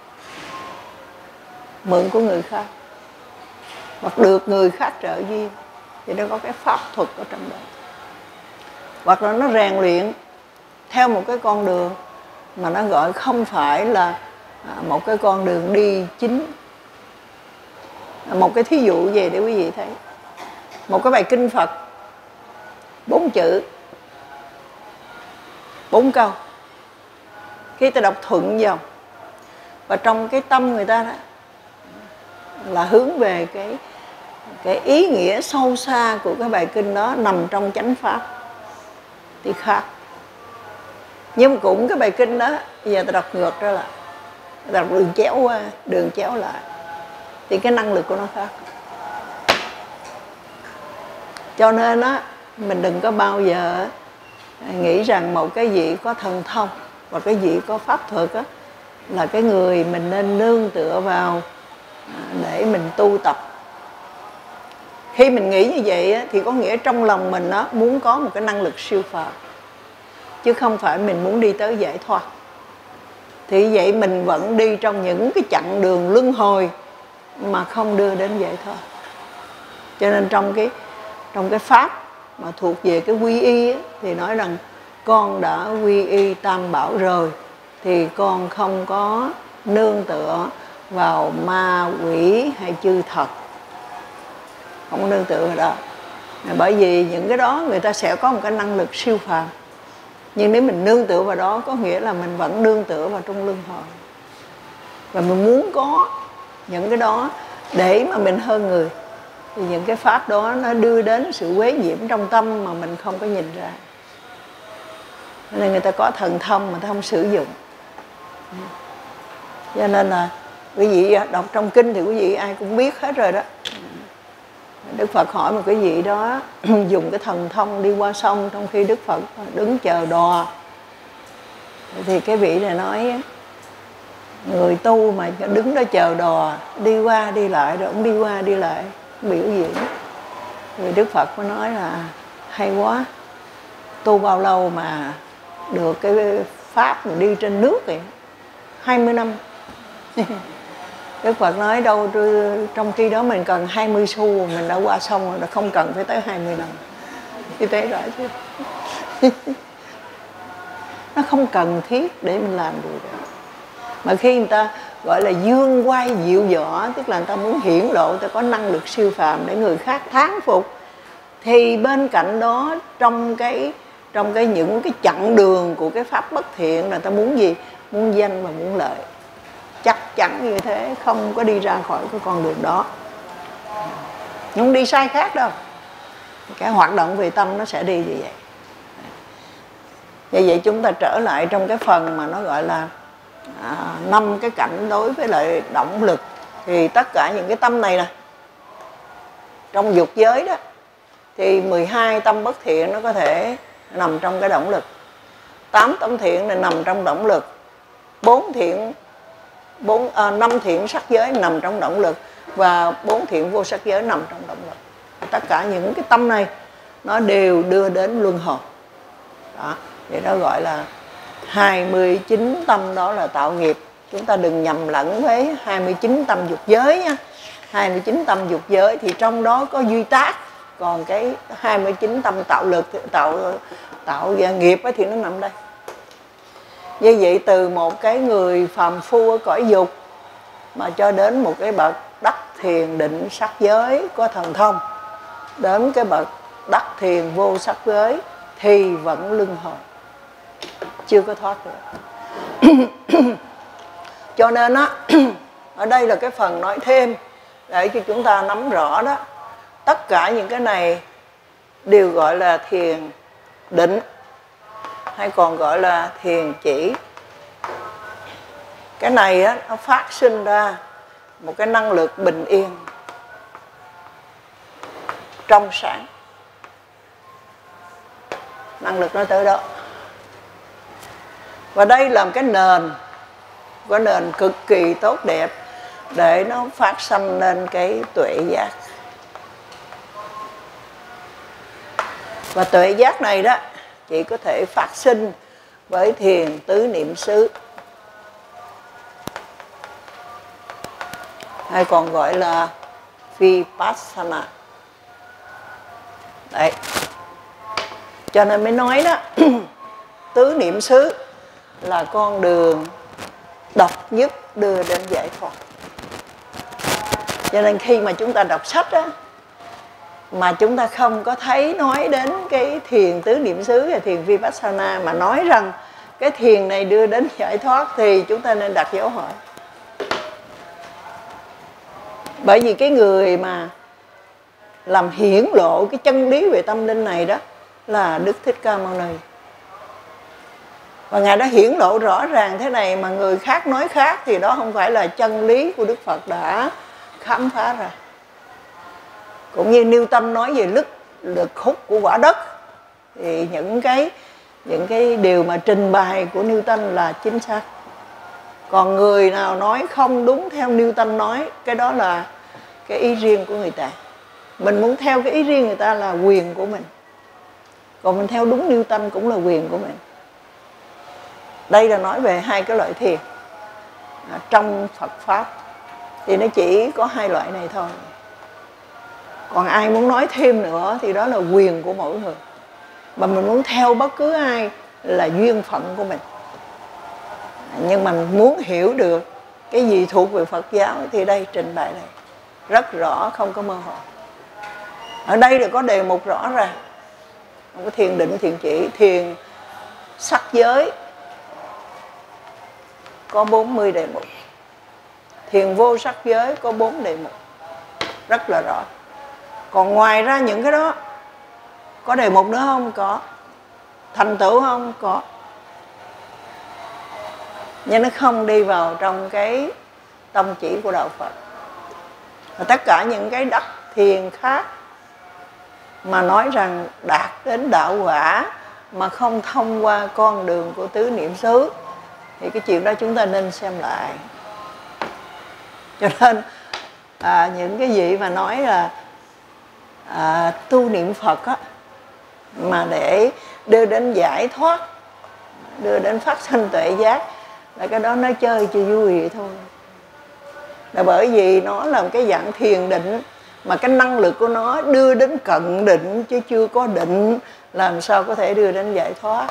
mượn của người khác, hoặc được người khác trợ duyên, thì nó có cái pháp thuật ở trong đó. Hoặc là nó rèn luyện theo một cái con đường mà nó gọi không phải là một cái con đường đi chính. Một cái thí dụ về để quý vị thấy. Một cái bài kinh Phật, bốn chữ, bốn câu, khi ta đọc thuận dòng, và trong cái tâm người ta đó là hướng về cái cái ý nghĩa sâu xa của cái bài kinh đó, nằm trong chánh pháp thì khác. Nhưng cũng cái bài kinh đó bây giờ ta đọc ngược ra lại, ta đọc đường chéo qua, đường chéo lại, thì cái năng lực của nó khác. Cho nên á, mình đừng có bao giờ nghĩ rằng một cái vị có thần thông và cái vị có pháp thuật á là cái người mình nên nương tựa vào để mình tu tập. Khi mình nghĩ như vậy á, thì có nghĩa trong lòng mình á, muốn có một cái năng lực siêu phàm, chứ không phải mình muốn đi tới giải thoát. Thì vậy mình vẫn đi trong những cái chặng đường luân hồi mà không đưa đến giải thoát. Cho nên trong cái trong cái pháp mà thuộc về cái quy y ấy, thì nói rằng con đã quy y tam bảo rồi thì con không có nương tựa vào ma quỷ hay chư thật, không nương tựa vào đó. Bởi vì những cái đó người ta sẽ có một cái năng lực siêu phàm, nhưng nếu mình nương tựa vào đó có nghĩa là mình vẫn nương tựa vào trong luân hồi, và mình muốn có những cái đó để mà mình hơn người, thì những cái pháp đó nó đưa đến sự quế nhiễm trong tâm mà mình không có nhìn ra. Nên người ta có thần thông mà người ta không sử dụng. Cho nên là quý vị đọc trong kinh thì quý vị ai cũng biết hết rồi đó. Đức Phật hỏi một cái vị đó dùng cái thần thông đi qua sông trong khi Đức Phật đứng chờ đò. Thì cái vị này nói người tu mà đứng đó chờ đò, đi qua đi lại rồi ông đi qua đi lại biểu diễn. Thì Đức Phật mới nói là hay quá, tu bao lâu mà được cái pháp mà đi trên nước vậy? hai mươi năm. Đức Phật nói đâu, trong khi đó mình cần hai mươi xu, mình đã qua sông rồi, không cần phải tới hai mươi năm. Như thế rõ chứ. Nó không cần thiết để mình làm được. Mà khi người ta gọi là dương quay diệu võ, tức là người ta muốn hiển lộ, người ta có năng lực siêu phàm để người khác thán phục, thì bên cạnh đó trong cái trong cái những cái chặng đường của cái pháp bất thiện là người ta muốn gì? Muốn danh và muốn lợi. Chắc chắn như thế, không có đi ra khỏi cái con đường đó, không đi sai khác đâu. Cái hoạt động về tâm nó sẽ đi như vậy. Như vậy chúng ta trở lại trong cái phần mà nó gọi là năm à, cái cảnh đối với lại động lực. Thì tất cả những cái tâm này nè, trong dục giới đó, thì mười hai tâm bất thiện nó có thể nằm trong cái động lực, tám tâm thiện này nằm trong động lực, bốn thiện bốn à, năm thiện sắc giới nằm trong động lực, và bốn thiện vô sắc giới nằm trong động lực. Tất cả những cái tâm này nó đều đưa đến luân hồi đó. Thì nó gọi là hai mươi chín tâm, đó là tạo nghiệp. Chúng ta đừng nhầm lẫn với hai mươi chín tâm dục giới nha. hai mươi chín tâm dục giới thì trong đó có duy tác, còn cái hai mươi chín tâm tạo lực, tạo tạo nghiệp thì nó nằm đây. Như vậy từ một cái người phàm phu ở cõi dục mà cho đến một cái bậc đắc thiền định sắc giới có thần thông, đến cái bậc đắc thiền vô sắc giới thì vẫn luân hồi, chưa có thoát được. Cho nên á, ở đây là cái phần nói thêm để cho chúng ta nắm rõ đó. Tất cả những cái này đều gọi là thiền định, hay còn gọi là thiền chỉ. Cái này á, nó phát sinh ra một cái năng lực bình yên, trong sáng. Năng lực nó tới đó. Và đây là một cái nền, cái nền cực kỳ tốt đẹp để nó phát sinh lên cái tuệ giác. Và tuệ giác này đó chỉ có thể phát sinh với thiền tứ niệm xứ, hay còn gọi là Vipassana. Đấy. Cho nên mới nói đó, tứ niệm xứ là con đường độc nhất đưa đến giải thoát. Cho nên khi mà chúng ta đọc sách á, mà chúng ta không có thấy nói đến cái thiền tứ niệm xứ và thiền Vipassana, mà nói rằng cái thiền này đưa đến giải thoát, thì chúng ta nên đặt dấu hỏi. Bởi vì cái người mà làm hiển lộ cái chân lý về tâm linh này đó là Đức Thích Ca Mâu Ni. Và Ngài đã hiển lộ rõ ràng thế này, mà người khác nói khác thì đó không phải là chân lý của Đức Phật đã khám phá ra. Cũng như Newton nói về lực lực hút của quả đất, thì những cái những cái điều mà trình bày của Newton là chính xác. Còn người nào nói không đúng theo Newton nói, cái đó là cái ý riêng của người ta. Mình muốn theo cái ý riêng người ta là quyền của mình, còn mình theo đúng Newton cũng là quyền của mình. Đây là nói về hai cái loại thiền trong Phật Pháp. thì nó chỉ có hai loại này thôi. Còn ai muốn nói thêm nữa thì đó là quyền của mỗi người. Mà mình muốn theo bất cứ ai là duyên phận của mình. Nhưng mà muốn hiểu được cái gì thuộc về Phật giáo thì đây, trình bày đây rất rõ, không có mơ hồ. Ở đây là có đề mục rõ ràng. Không có thiền định, thiền chỉ, thiền sắc giới có bốn mươi đề mục. Thiền vô sắc giới có bốn đề mục. Rất là rõ. Còn ngoài ra những cái đó có đề mục nữa không? Có. Thành tựu không? Có. Nhưng nó không đi vào trong cái tông chỉ của Đạo Phật. Và tất cả những cái đắc thiền khác mà nói rằng đạt đến đạo quả mà không thông qua con đường của tứ niệm xứ thì cái chuyện đó chúng ta nên xem lại. Cho nên à, những cái gì mà nói là à, tu niệm Phật á, mà để đưa đến giải thoát, đưa đến phát sanh tuệ giác, là cái đó nó chơi cho vui vậy thôi. Là bởi vì nó là một cái dạng thiền định mà cái năng lực của nó đưa đến cận định chứ chưa có định, làm sao có thể đưa đến giải thoát.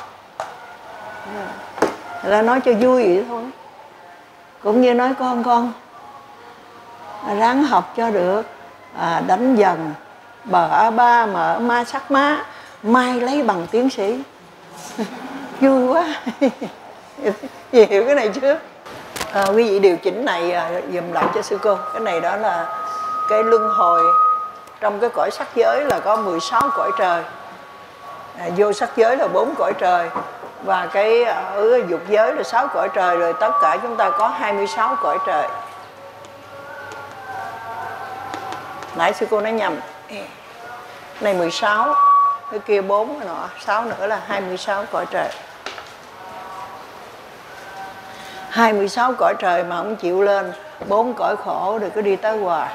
Là nói cho vui vậy thôi. Cũng như nói con con ráng học cho được, à, đánh dần bờ ba mở ma sắc má, mai lấy bằng tiến sĩ. Vui quá. Hiểu cái này chưa? À, quý vị điều chỉnh này à, dùm lại cho sư cô. Cái này đó là cái luân hồi. Trong cái cõi sắc giới là có mười sáu cõi trời, à, vô sắc giới là bốn cõi trời, và cái ở dục giới là sáu cõi trời. Rồi tất cả chúng ta có hai mươi sáu cõi trời. Nãy sư cô nói nhầm, cái này mười sáu, cái kia bốn, cái nọ sáu nữa là hai mươi sáu cõi trời. hai mươi sáu cõi trời mà không chịu lên, bốn cõi khổ rồi cứ đi tới hoài.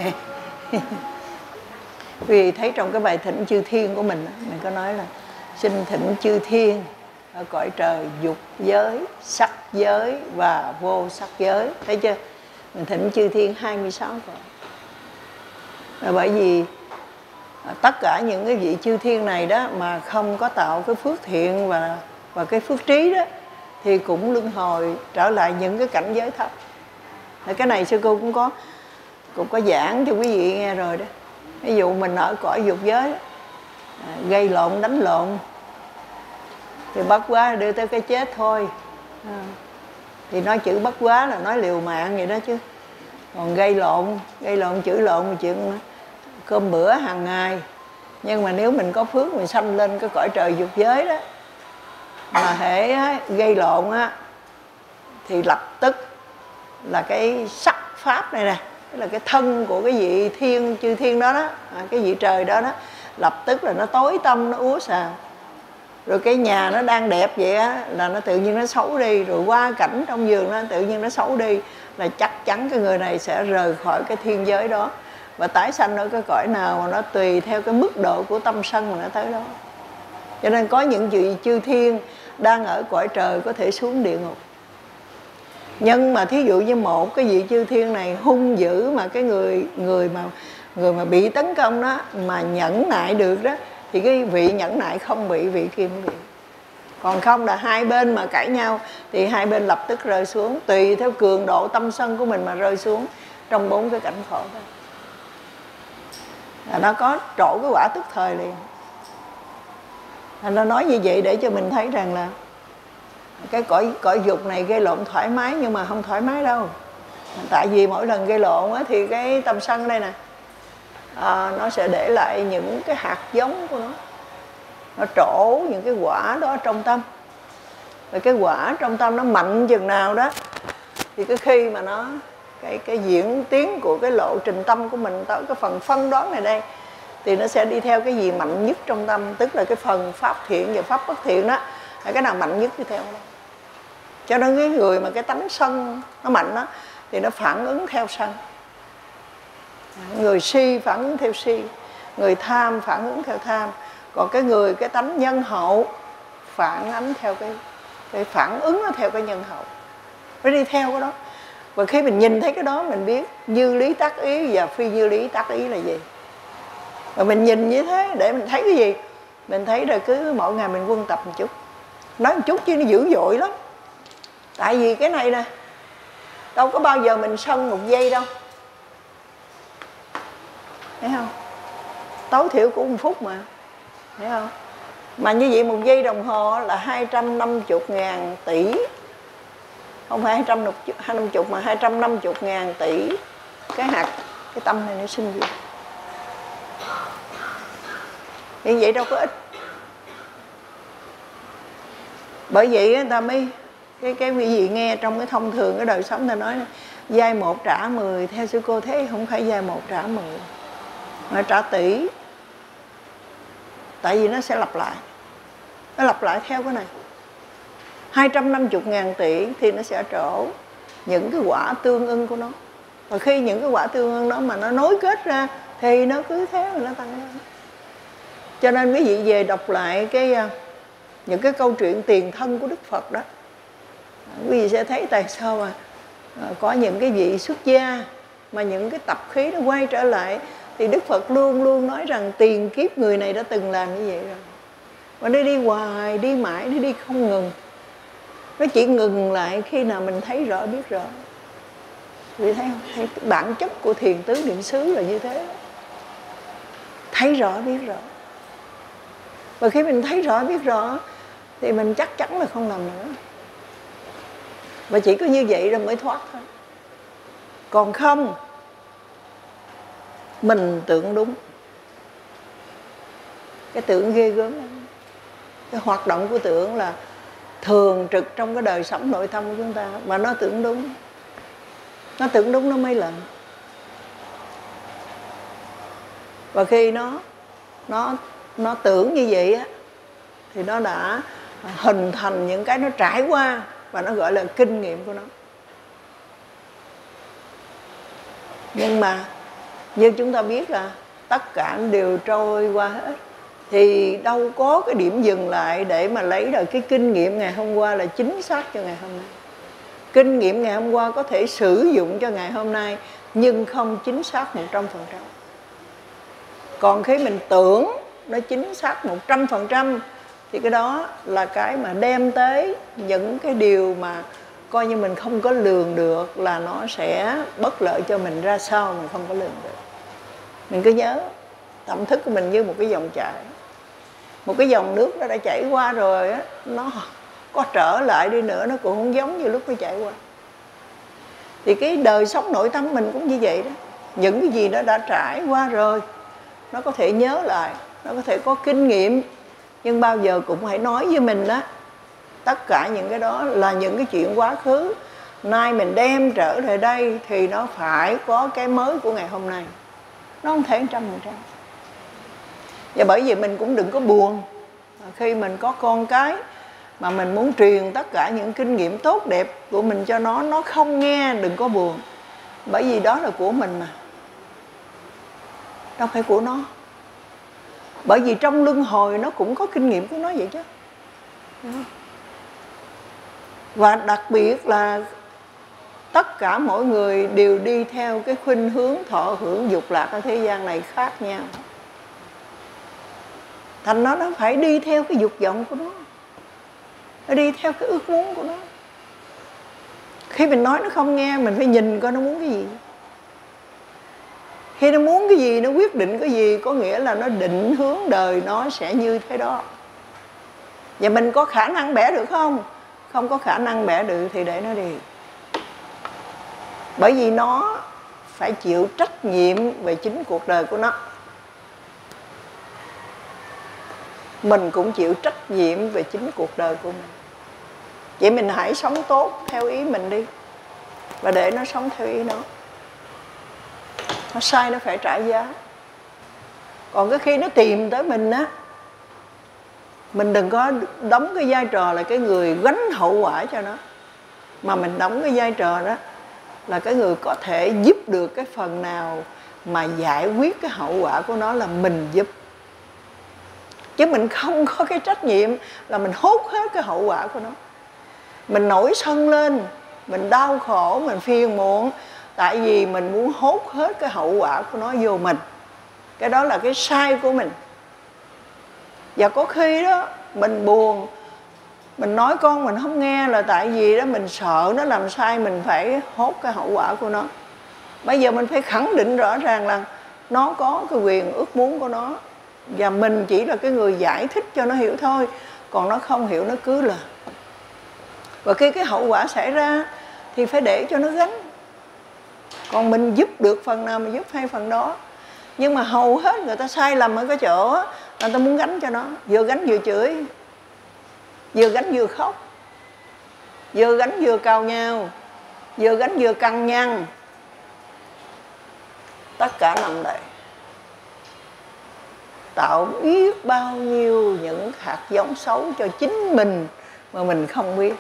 Vì thấy trong cái bài thỉnh chư thiên của mình, mình có nói là xin thỉnh chư thiên ở cõi trời dục giới, sắc giới và vô sắc giới. Thấy chưa? Mình thỉnh chư thiên hai mươi sáu cõi. Là bởi vì tất cả những cái vị chư thiên này đó mà không có tạo cái phước thiện và và cái phước trí đó thì cũng luân hồi trở lại những cái cảnh giới thấp. Cái này sư cô cũng có cũng có giảng cho quý vị nghe rồi đó. Ví dụ mình ở cõi dục giới đó, gây lộn đánh lộn thì bất quá đưa tới cái chết thôi. À, thì nói chữ bất quá là nói liều mạng vậy đó chứ. Còn gây lộn, gây lộn chửi lộn là chuyện cơm bữa hàng ngày. Nhưng mà nếu mình có phước mình sanh lên cái cõi trời dục giới đó, mà hễ gây lộn á thì lập tức là cái sắc pháp này nè, tức là cái thân của cái vị thiên chư thiên đó đó, cái vị trời đó đó, lập tức là nó tối tăm, nó úa xào. Rồi cái nhà nó đang đẹp vậy á là nó tự nhiên nó xấu đi. Rồi qua cảnh trong vườn nó tự nhiên nó xấu đi, là chắc chắn cái người này sẽ rời khỏi cái thiên giới đó và tái sanh ở cái cõi nào mà nó tùy theo cái mức độ của tâm sân mà nó tới đó. Cho nên có những vị chư thiên đang ở cõi trời có thể xuống địa ngục. Nhưng mà thí dụ như một cái vị chư thiên này hung dữ, mà cái người người mà người mà bị tấn công đó mà nhẫn nại được đó, thì cái vị nhẫn nại không bị, vị kia không bị. Còn không là hai bên mà cãi nhau thì hai bên lập tức rơi xuống, tùy theo cường độ tâm sân của mình mà rơi xuống trong bốn cái cảnh khổ đó. Là nó có trổ cái quả tức thời liền. Nó nói như vậy để cho mình thấy rằng là cái cõi cõi dục này gây lộn thoải mái, nhưng mà không thoải mái đâu. Tại vì mỗi lần gây lộn á, thì cái tâm sân ở đây nè, à, nó sẽ để lại những cái hạt giống của nó, nó trổ những cái quả đó trong tâm. Và cái quả trong tâm nó mạnh chừng nào đó thì cái khi mà nó cái cái diễn tiến của cái lộ trình tâm của mình tới cái phần phân đoán này đây thì nó sẽ đi theo cái gì mạnh nhất trong tâm, tức là cái phần pháp thiện và pháp bất thiện đó, cái nào mạnh nhất đi theo đó. Cho nên cái người mà cái tánh sân nó mạnh đó thì nó phản ứng theo sân. Người si phản ứng theo si, người tham phản ứng theo tham. Còn cái người cái tánh nhân hậu phản ánh theo cái cái phản ứng nó theo cái nhân hậu. Phải đi theo cái đó. Và khi mình nhìn thấy cái đó mình biết như lý tác ý và phi như lý tác ý là gì. Và mình nhìn như thế để mình thấy cái gì? Mình thấy là cứ mỗi ngày mình quân tập một chút. Nói một chút chứ nó dữ dội lắm. Tại vì cái này nè, đâu có bao giờ mình sân một giây đâu. Thấy không? Tối thiểu cũng một phút mà. Thấy không? Mà như vậy một giây đồng hồ là hai trăm năm mươi ngàn tỷ. Không phải hai trăm năm mươi mà hai trăm năm mươi ngàn tỷ cái hạt, cái tâm này nó sinh diệt. Như vậy đâu có ít. Bởi vậy người ta mới cái cái quý vị nghe trong cái thông thường cái đời sống ta nói giai một trả mười, theo sư cô thấy không phải giai một trả mười mà trả tỷ. Tại vì nó sẽ lặp lại. Nó lặp lại theo cái này. hai trăm năm mươi ngàn tỷ thì nó sẽ trổ những cái quả tương ưng của nó. Và khi những cái quả tương ưng đó mà nó nối kết ra thì nó cứ thế mà nó tăng lên. Cho nên quý vị về đọc lại cái những cái câu chuyện tiền thân của Đức Phật đó, quý vị sẽ thấy tại sao mà có những cái vị xuất gia mà những cái tập khí nó quay trở lại. Thì Đức Phật luôn luôn nói rằng tiền kiếp người này đã từng làm như vậy rồi. Và nó đi hoài, đi mãi, nó đi không ngừng. Nó chỉ ngừng lại khi nào mình thấy rõ, biết rõ. Vì thấy không? Thấy bản chất của thiền tứ niệm xứ là như thế. Thấy rõ, biết rõ. Và khi mình thấy rõ, biết rõ thì mình chắc chắn là không làm nữa. Và chỉ có như vậy rồi mới thoát thôi. Còn không, mình tưởng đúng. Cái tưởng ghê gớm lắm. Cái hoạt động của tưởng là thường trực trong cái đời sống nội tâm của chúng ta. Và nó tưởng đúng. Nó tưởng đúng nó mấy lần. Và khi nó Nó Nó tưởng như vậy á thì nó đã hình thành những cái nó trải qua. Và nó gọi là kinh nghiệm của nó. Nhưng mà như chúng ta biết là tất cả đều trôi qua hết. Thì đâu có cái điểm dừng lại để mà lấy được cái kinh nghiệm ngày hôm qua là chính xác cho ngày hôm nay. Kinh nghiệm ngày hôm qua có thể sử dụng cho ngày hôm nay nhưng không chính xác một trăm phần trăm. Còn khi mình tưởng nó chính xác một trăm phần trăm thì cái đó là cái mà đem tới những cái điều mà coi như mình không có lường được, là nó sẽ bất lợi cho mình ra sao mình không có lường được. Mình cứ nhớ tâm thức của mình như một cái dòng chảy. Một cái dòng nước nó đã chảy qua rồi á, nó có trở lại đi nữa nó cũng không giống như lúc nó chảy qua. Thì cái đời sống nội tâm mình cũng như vậy đó. Những cái gì nó đã trải qua rồi nó có thể nhớ lại, nó có thể có kinh nghiệm. Nhưng bao giờ cũng hãy nói với mình đó, tất cả những cái đó là những cái chuyện quá khứ. Nay mình đem trở về đây thì nó phải có cái mới của ngày hôm nay. Nó không thể một trăm phần trăm. Và bởi vì mình cũng đừng có buồn khi mình có con cái mà mình muốn truyền tất cả những kinh nghiệm tốt đẹp của mình cho nó, nó không nghe, đừng có buồn. Bởi vì đó là của mình mà, đâu phải của nó. Bởi vì trong luân hồi nó cũng có kinh nghiệm của nó vậy chứ. Và đặc biệt là tất cả mỗi người đều đi theo cái khuynh hướng thọ hưởng dục lạc ở thế gian này khác nhau. Thành nó nó phải đi theo cái dục vọng của nó, nó đi theo cái ước muốn của nó. Khi mình nói nó không nghe, mình phải nhìn coi nó muốn cái gì. Khi nó muốn cái gì, nó quyết định cái gì, có nghĩa là nó định hướng đời nó sẽ như thế đó. Và mình có khả năng bẻ được không? Không có khả năng bẻ được thì để nó đi. Bởi vì nó phải chịu trách nhiệm về chính cuộc đời của nó. Mình cũng chịu trách nhiệm về chính cuộc đời của mình. Vậy mình hãy sống tốt theo ý mình đi, và để nó sống theo ý nó. Nó sai nó phải trả giá. Còn cái khi nó tìm tới mình á, mình đừng có đóng cái vai trò là cái người gánh hậu quả cho nó, mà mình đóng cái vai trò đó là cái người có thể giúp được cái phần nào mà giải quyết cái hậu quả của nó là mình giúp. Chứ mình không có cái trách nhiệm là mình hốt hết cái hậu quả của nó. Mình nổi sân lên mình đau khổ, mình phiền muộn, tại vì mình muốn hốt hết cái hậu quả của nó vô mình. Cái đó là cái sai của mình. Và có khi đó mình buồn, mình nói con mình không nghe là tại vì đó mình sợ nó làm sai, mình phải hốt cái hậu quả của nó. Bây giờ mình phải khẳng định rõ ràng là nó có cái quyền ước muốn của nó, và mình chỉ là cái người giải thích cho nó hiểu thôi. Còn nó không hiểu, nó cứ là. Và khi cái hậu quả xảy ra thì phải để cho nó gánh. Còn mình giúp được phần nào mình giúp hay phần đó. Nhưng mà hầu hết người ta sai lầm ở cái chỗ người ta muốn gánh cho nó. Vừa gánh vừa chửi, vừa gánh vừa khóc, vừa gánh vừa cào nhau, vừa gánh vừa cằn nhằn. Tất cả nằm đây, tạo biết bao nhiêu những hạt giống xấu cho chính mình mà mình không biết.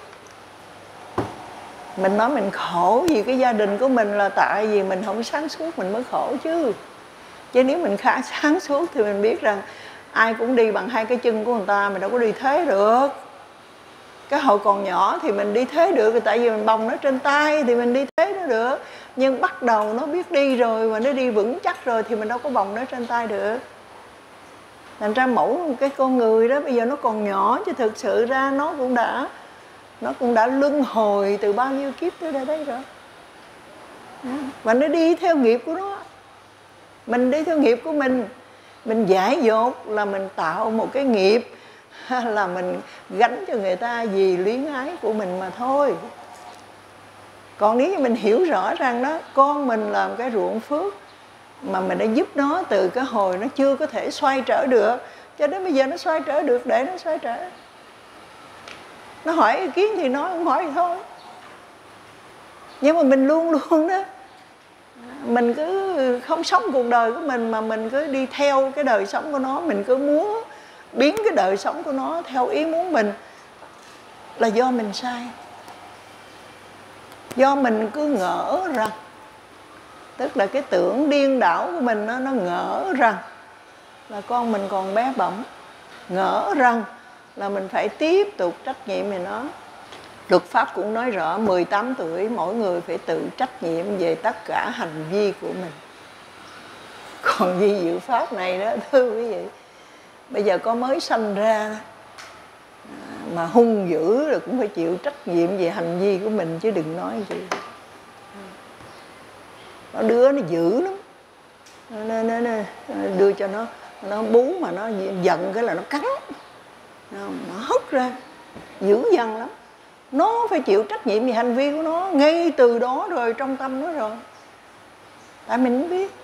Mình nói mình khổ vì cái gia đình của mình là tại vì mình không sáng suốt mình mới khổ chứ. Chứ nếu mình khá sáng suốt thì mình biết rằng ai cũng đi bằng hai cái chân của người ta, mình đâu có đi thế được. Cái hồi còn nhỏ thì mình đi thế được, tại vì mình bồng nó trên tay thì mình đi thế nó được. Nhưng bắt đầu nó biết đi rồi, mà nó đi vững chắc rồi thì mình đâu có bồng nó trên tay được. Thành ra mẫu cái con người đó bây giờ nó còn nhỏ, chứ thực sự ra nó cũng đã nó cũng đã luân hồi từ bao nhiêu kiếp tới đây rồi. Và nó đi theo nghiệp của nó, mình đi theo nghiệp của mình. Mình dại dột là mình tạo một cái nghiệp, là mình gánh cho người ta vì luyến ái của mình mà thôi. Còn nếu như mình hiểu rõ rằng đó, con mình làm cái ruộng phước mà mình đã giúp nó từ cái hồi nó chưa có thể xoay trở được, cho đến bây giờ nó xoay trở được, để nó xoay trở. Nó hỏi ý kiến thì nói, không hỏi thì thôi. Nhưng mà mình luôn luôn đó, mình cứ không sống cuộc đời của mình, mà mình cứ đi theo cái đời sống của nó. Mình cứ muốn biến cái đời sống của nó theo ý muốn mình, là do mình sai. Do mình cứ ngỡ rằng, tức là cái tưởng điên đảo của mình nó, nó ngỡ rằng là con mình còn bé bỏng, ngỡ rằng là mình phải tiếp tục trách nhiệm về nó. Luật pháp cũng nói rõ mười tám tuổi mỗi người phải tự trách nhiệm về tất cả hành vi của mình. Còn vi diệu pháp này đó, thưa quý vị, bây giờ có mới sanh ra mà hung dữ rồi cũng phải chịu trách nhiệm về hành vi của mình, chứ đừng nói gì. Nó đứa nó dữ lắm, nó, nó, nó, nó đưa cho nó nó bú mà nó giận cái là nó cắn, nó hất ra dữ dằn lắm. Nó phải chịu trách nhiệm về hành vi của nó ngay từ đó rồi, trong tâm nó rồi. Tại mình không biết,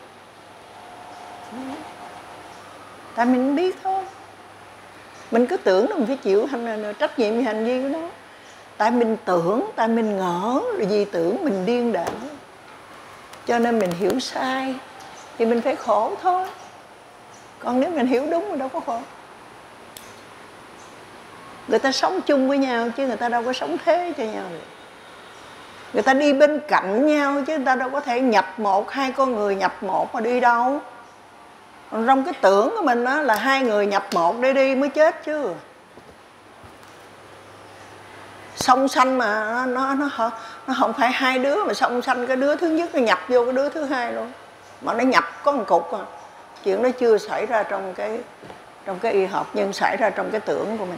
tại mình không biết thôi. Mình cứ tưởng là mình phải chịu hành, trách nhiệm về hành vi của nó. Tại mình tưởng, tại mình ngỡ, rồi vì tưởng mình điên đảo, cho nên mình hiểu sai thì mình phải khổ thôi. Còn nếu mình hiểu đúng thì đâu có khổ. Người ta sống chung với nhau chứ người ta đâu có sống thế cho nhau được. Người ta đi bên cạnh nhau chứ người ta đâu có thể nhập một, hai con người nhập một mà đi đâu. Còn trong cái tưởng của mình đó là hai người nhập một để đi mới chết chứ. Song sanh mà nó, nó, nó, nó không phải hai đứa mà song sanh, cái đứa thứ nhất nó nhập vô cái đứa thứ hai luôn. Mà nó nhập có một cục à. Chuyện đó chưa xảy ra trong cái, trong cái y học, nhưng xảy ra trong cái tưởng của mình.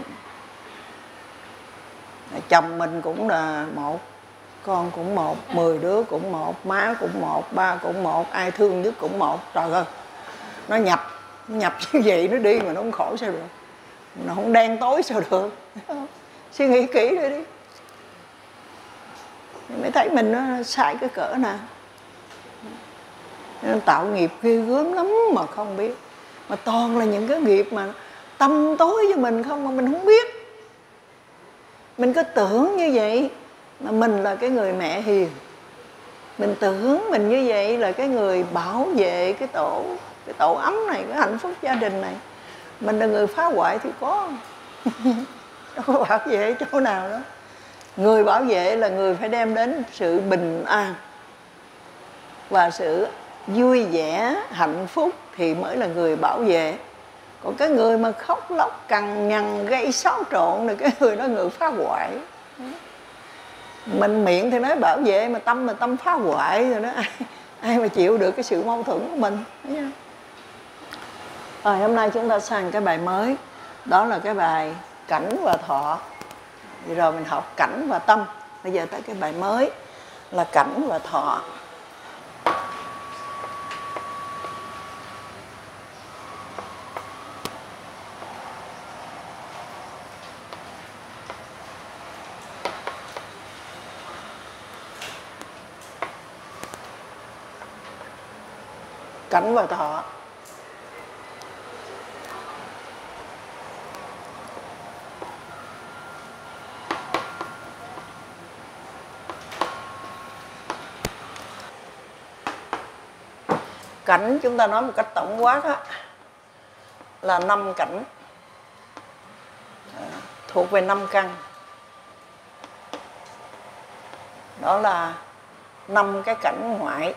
Chồng mình cũng là một, con cũng một, mười đứa cũng một, má cũng một, ba cũng một, ai thương nhất cũng một. Trời ơi, nó nhập, nó nhập như vậy nó đi mà nó không khổ sao được. Nó không đen tối sao được. Suy nghĩ kỹ đi đi, mới thấy mình nó sai cái cỡ nào. Nên tạo nghiệp ghê gớm lắm mà không biết. Mà toàn là những cái nghiệp mà tâm tối với mình không, mà mình không biết. Mình cứ tưởng như vậy mà mình là cái người mẹ hiền. Mình tưởng mình như vậy là cái người bảo vệ cái tổ, cái tổ ấm này, cái hạnh phúc gia đình này. Mình là người phá hoại thì có. Đâu có bảo vệ chỗ nào đó. Người bảo vệ là người phải đem đến sự bình an và sự vui vẻ, hạnh phúc thì mới là người bảo vệ. Còn cái người mà khóc lóc cằn nhằn gây xáo trộn là cái người đó người phá hoại. Mình miệng thì nói bảo vệ, mà tâm mà tâm phá hoại rồi đó, ai, ai mà chịu được cái sự mâu thuẫn của mình. Rồi hôm nay chúng ta sang cái bài mới, đó là cái bài cảnh và thọ. Rồi mình học cảnh và tâm. Bây giờ tới cái bài mới là cảnh và thọ. Cảnh và thọ. Cảnh chúng ta nói một cách tổng quát á, là năm cảnh, thuộc về năm căn. Đó là năm cái cảnh ngoại.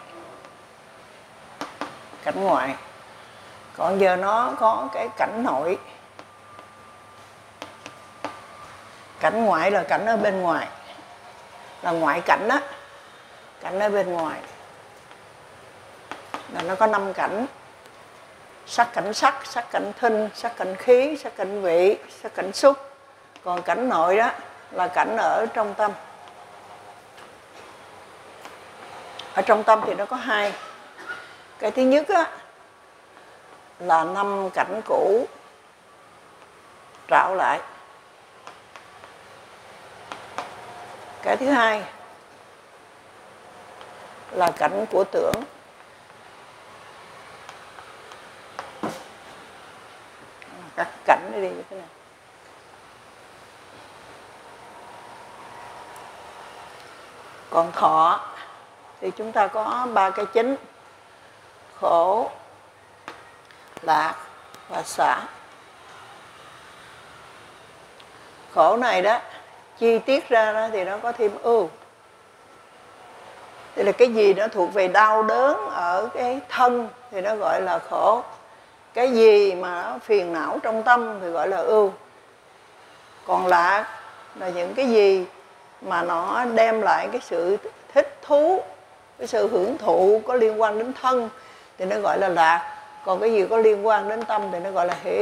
Cảnh ngoại. Còn giờ nó có cái cảnh nội. Cảnh ngoại là cảnh ở bên ngoài, là ngoại cảnh á, cảnh ở bên ngoài. Là nó có năm cảnh. Sắc cảnh sắc, sắc cảnh thinh, sắc cảnh khí, sắc cảnh vị, sắc cảnh xúc. Còn cảnh nội đó là cảnh ở trong tâm. Ở trong tâm thì nó có hai. Cái thứ nhất á, là năm cảnh cũ trảo lại. Cái thứ hai là cảnh của tưởng. Các cảnh đi như thế này. Còn thọ thì chúng ta có ba cái chính: khổ, lạc và xả. Khổ này đó, chi tiết ra đó thì nó có thêm ưu. Tức là cái gì nó thuộc về đau đớn ở cái thân thì nó gọi là khổ. Cái gì mà nó phiền não trong tâm thì gọi là ưu. Còn lạc là những cái gì mà nó đem lại cái sự thích thú, cái sự hưởng thụ có liên quan đến thân thì nó gọi là lạc. Còn cái gì có liên quan đến tâm thì nó gọi là hỷ.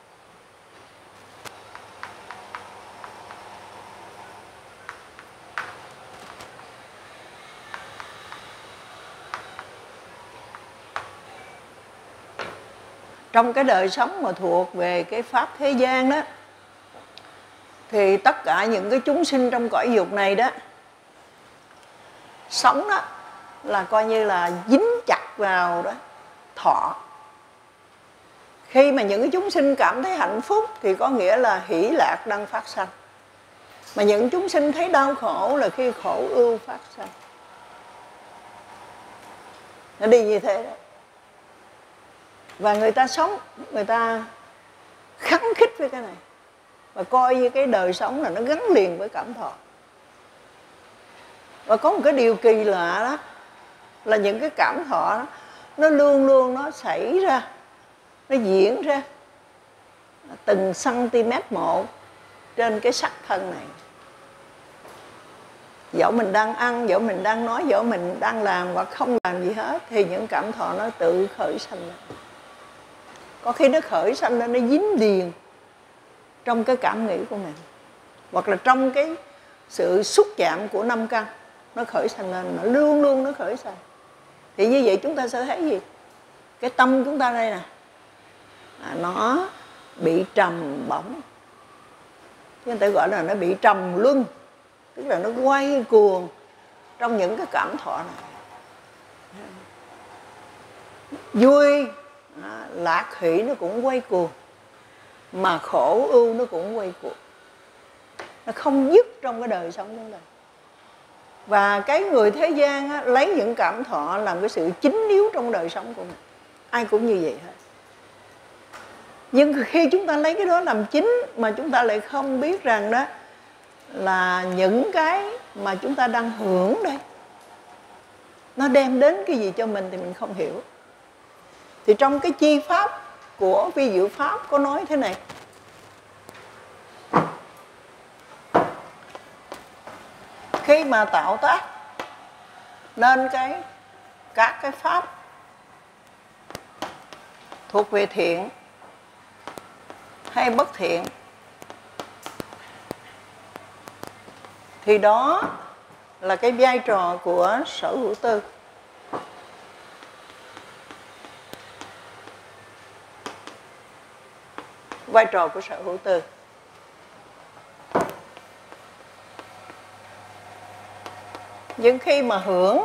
Trong cái đời sống mà thuộc về cái pháp thế gian đó, thì tất cả những cái chúng sinh trong cõi dục này đó, sống đó là coi như là dính chặt vào đó thọ. Khi mà những cái chúng sinh cảm thấy hạnh phúc thì có nghĩa là hỷ lạc đang phát sanh. Mà những chúng sinh thấy đau khổ là khi khổ ưu phát sanh. Nó đi như thế đó. Và người ta sống, người ta khắng khích với cái này. Và coi như cái đời sống là nó gắn liền với cảm thọ. Và có một cái điều kỳ lạ đó, là những cái cảm thọ đó, nó luôn luôn nó xảy ra, nó diễn ra từng cm một trên cái sắc thân này. Dẫu mình đang ăn, dẫu mình đang nói, dẫu mình đang làm hoặc không làm gì hết, thì những cảm thọ nó tự khởi sanh lên. Có khi nó khởi sanh lên, nó dính liền trong cái cảm nghĩ của mình, hoặc là trong cái sự xúc chạm của năm căn, nó khởi sanh lên, nó luôn luôn nó khởi sanh. Thì như vậy chúng ta sẽ thấy gì? Cái tâm chúng ta đây nè, à, nó bị trầm bổng. Người ta gọi là nó bị trầm luân, tức là nó quay cuồng trong những cái cảm thọ này. Vui, à, lạc hỷ nó cũng quay cuồng, mà khổ ưu nó cũng quay cuồng. Nó không dứt trong cái đời sống của mình. Và cái người thế gian á, lấy những cảm thọ làm cái sự chính yếu trong đời sống của mình. Ai cũng như vậy hết. Nhưng khi chúng ta lấy cái đó làm chính mà chúng ta lại không biết rằng đó là những cái mà chúng ta đang hưởng đây, nó đem đến cái gì cho mình thì mình không hiểu. Thì trong cái chi pháp của Vi Diệu Pháp có nói thế này: khi khi mà tạo tác nên cái các cái pháp thuộc về thiện hay bất thiện, thì đó là cái vai trò của sở hữu tư. Vai trò của sở hữu tư. Nhưng khi mà hưởng,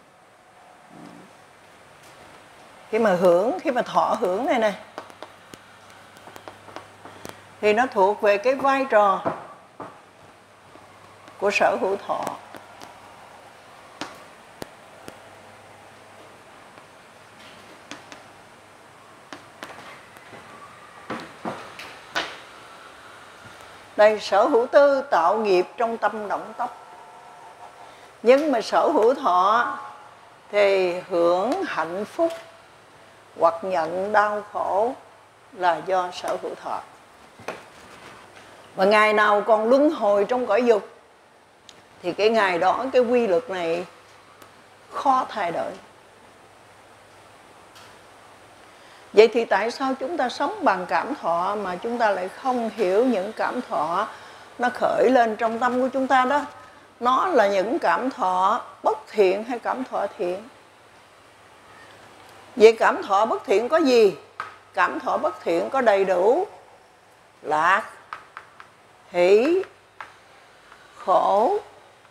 khi mà hưởng, khi mà thọ hưởng này này, thì nó thuộc về cái vai trò của sở hữu thọ. Đây, sở hữu tư tạo nghiệp trong tâm động tốc. Nhưng mà sở hữu thọ thì hưởng hạnh phúc hoặc nhận đau khổ là do sở hữu thọ. Và ngày nào còn luân hồi trong cõi dục thì cái ngày đó cái quy luật này khó thay đổi. Vậy thì tại sao chúng ta sống bằng cảm thọ mà chúng ta lại không hiểu những cảm thọ nó khởi lên trong tâm của chúng ta đó? Nó là những cảm thọ bất thiện hay cảm thọ thiện? Vậy cảm thọ bất thiện có gì? Cảm thọ bất thiện có đầy đủ lạc, hỷ, khổ,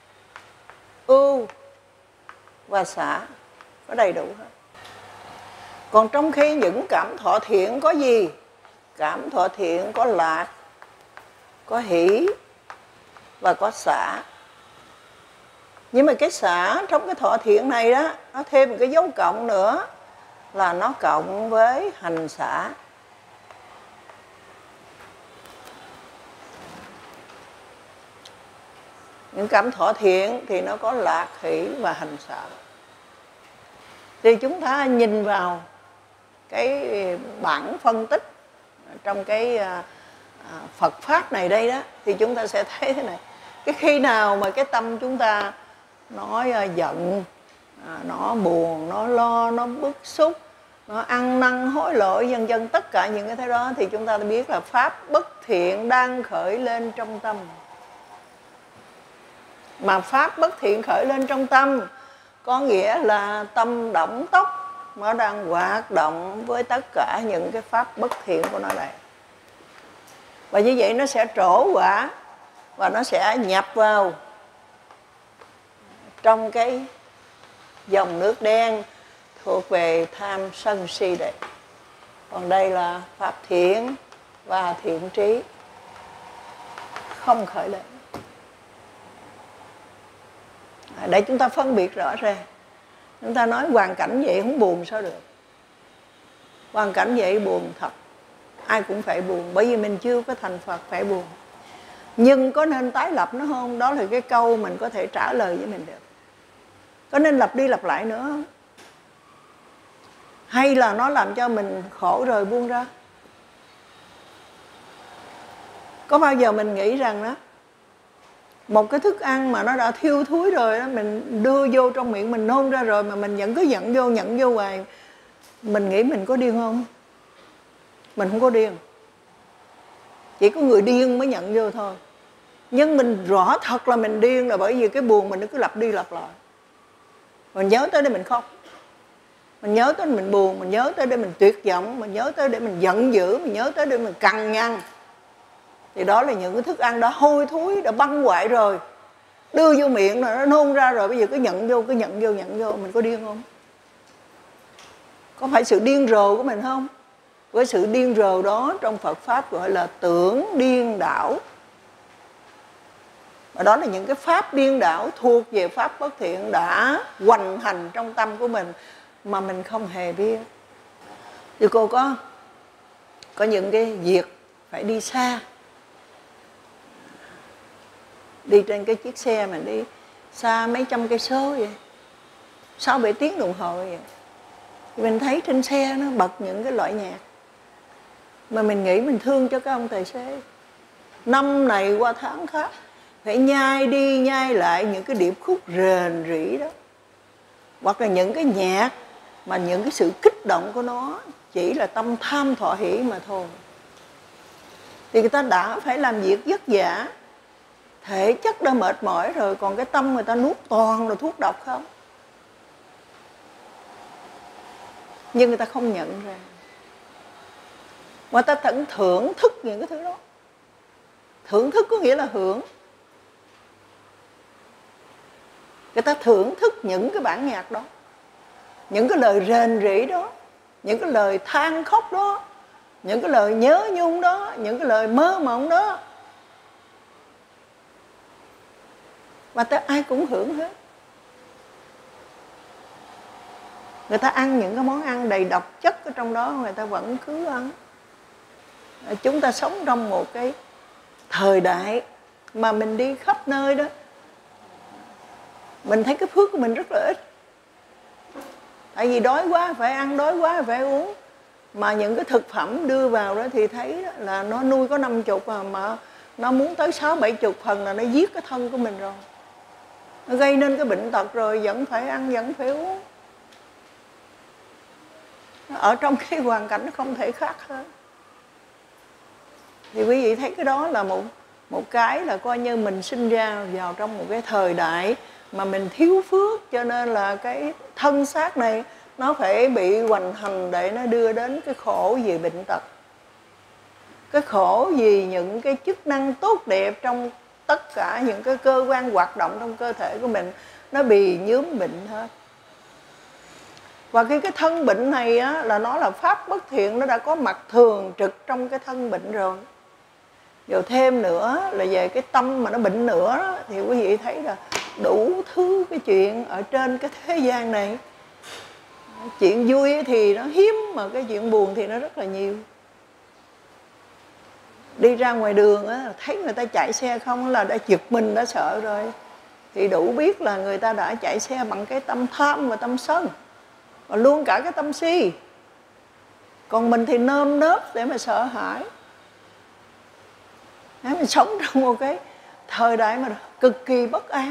ưu và xả, có đầy đủ hết. Còn trong khi những cảm thọ thiện có gì? Cảm thọ thiện có lạc, có hỷ và có xả. Nhưng mà cái xả trong cái thọ thiện này đó, nó thêm một cái dấu cộng nữa, là nó cộng với hành xả. Những cảm thọ thiện thì nó có lạc, hỷ và hành xả. Thì chúng ta nhìn vào cái bản phân tích trong cái Phật Pháp này đây đó, thì chúng ta sẽ thấy thế này. Cái khi nào mà cái tâm chúng ta nó giận, nó buồn, nó lo, nó bức xúc, nó ăn năn hối lỗi vân vân, tất cả những cái thế đó thì chúng ta biết là pháp bất thiện đang khởi lên trong tâm. Mà pháp bất thiện khởi lên trong tâm có nghĩa là tâm động tốc nó đang hoạt động với tất cả những cái pháp bất thiện của nó đây. Và như vậy nó sẽ trổ quả và nó sẽ nhập vào trong cái dòng nước đen thuộc về tham sân si đấy. Còn đây là pháp thiện và thiện trí không khởi lên. Để chúng ta phân biệt rõ ràng. Chúng ta nói hoàn cảnh vậy không buồn sao được. Hoàn cảnh vậy buồn thật. Ai cũng phải buồn, bởi vì mình chưa có thành Phật phải buồn. Nhưng có nên tái lập nó không? Đó là cái câu mình có thể trả lời với mình được. Có nên lặp đi lặp lại nữa không? Hay là nó làm cho mình khổ rồi buông ra? Có bao giờ mình nghĩ rằng đó, một cái thức ăn mà nó đã thiêu thúi rồi đó, mình đưa vô trong miệng mình nôn ra rồi mà mình vẫn cứ nhận vô, nhận vô hoài, mình nghĩ mình có điên không? Mình không có điên. Chỉ có người điên mới nhận vô thôi. Nhưng mình rõ thật là mình điên là bởi vì cái buồn mình nó cứ lặp đi lặp lại. Mình nhớ tới để mình khóc, mình nhớ tới để mình buồn, mình nhớ tới để mình tuyệt vọng, mình nhớ tới để mình giận dữ, mình nhớ tới để mình cằn nhằn. Thì đó là những cái thức ăn đã hôi thối, đã băng hoại rồi, đưa vô miệng rồi nó nôn ra rồi, bây giờ cứ nhận vô, cứ nhận vô, nhận vô. Mình có điên không? Có phải sự điên rồ của mình không? Với sự điên rồ đó trong Phật Pháp gọi là tưởng điên đảo. Và đó là những cái pháp điên đảo thuộc về pháp bất thiện đã hoành hành trong tâm của mình mà mình không hề biết. Thì cô có có những cái việc phải đi xa, đi trên cái chiếc xe mà đi xa mấy trăm cây số vậy, sáu bảy tiếng đồng hồ vậy. Thì mình thấy trên xe nó bật những cái loại nhạc mà mình nghĩ mình thương cho cái ông tài xế. Năm này qua tháng khác phải nhai đi nhai lại những cái điệp khúc rền rĩ đó, hoặc là những cái nhạc mà những cái sự kích động của nó chỉ là tâm tham thọ hỷ mà thôi. Thì người ta đã phải làm việc vất vả, thể chất đã mệt mỏi rồi, còn cái tâm người ta nuốt toàn là thuốc độc không. Nhưng người ta không nhận ra, người ta tận thưởng thức những cái thứ đó. Thưởng thức có nghĩa là hưởng. Người ta thưởng thức những cái bản nhạc đó, những cái lời rền rĩ đó, những cái lời than khóc đó, những cái lời nhớ nhung đó, những cái lời mơ mộng đó. Và ta ai cũng hưởng hết. Người ta ăn những cái món ăn đầy độc chất ở trong đó, người ta vẫn cứ ăn. Chúng ta sống trong một cái thời đại mà mình đi khắp nơi đó, mình thấy cái phước của mình rất là ít. Tại vì đói quá phải ăn, đói quá phải uống. Mà những cái thực phẩm đưa vào đó thì thấy đó là nó nuôi có năm chục à, mà nó muốn tới sáu bảy chục phần là nó giết cái thân của mình rồi. Nó gây nên cái bệnh tật rồi, vẫn phải ăn, vẫn phải uống. Ở trong cái hoàn cảnh nó không thể khác hơn. Thì quý vị thấy cái đó là một, một cái là coi như mình sinh ra vào trong một cái thời đại mà mình thiếu phước, cho nên là cái thân xác này nó phải bị hoành hành để nó đưa đến cái khổ về bệnh tật. Cái khổ vì những cái chức năng tốt đẹp trong tất cả những cái cơ quan hoạt động trong cơ thể của mình nó bị nhuốm bệnh hết. Và cái cái thân bệnh này á, là nó là pháp bất thiện, nó đã có mặt thường trực trong cái thân bệnh rồi. Rồi thêm nữa là về cái tâm mà nó bệnh nữa đó, thì quý vị thấy là đủ thứ cái chuyện ở trên cái thế gian này. Chuyện vui thì nó hiếm, mà cái chuyện buồn thì nó rất là nhiều. Đi ra ngoài đường á, thấy người ta chạy xe không là đã giật mình, đã sợ rồi. Thì đủ biết là người ta đã chạy xe bằng cái tâm tham và tâm sân, và luôn cả cái tâm si. Còn mình thì nơm nớp để mà sợ hãi. Mình sống trong một cái thời đại mà cực kỳ bất an.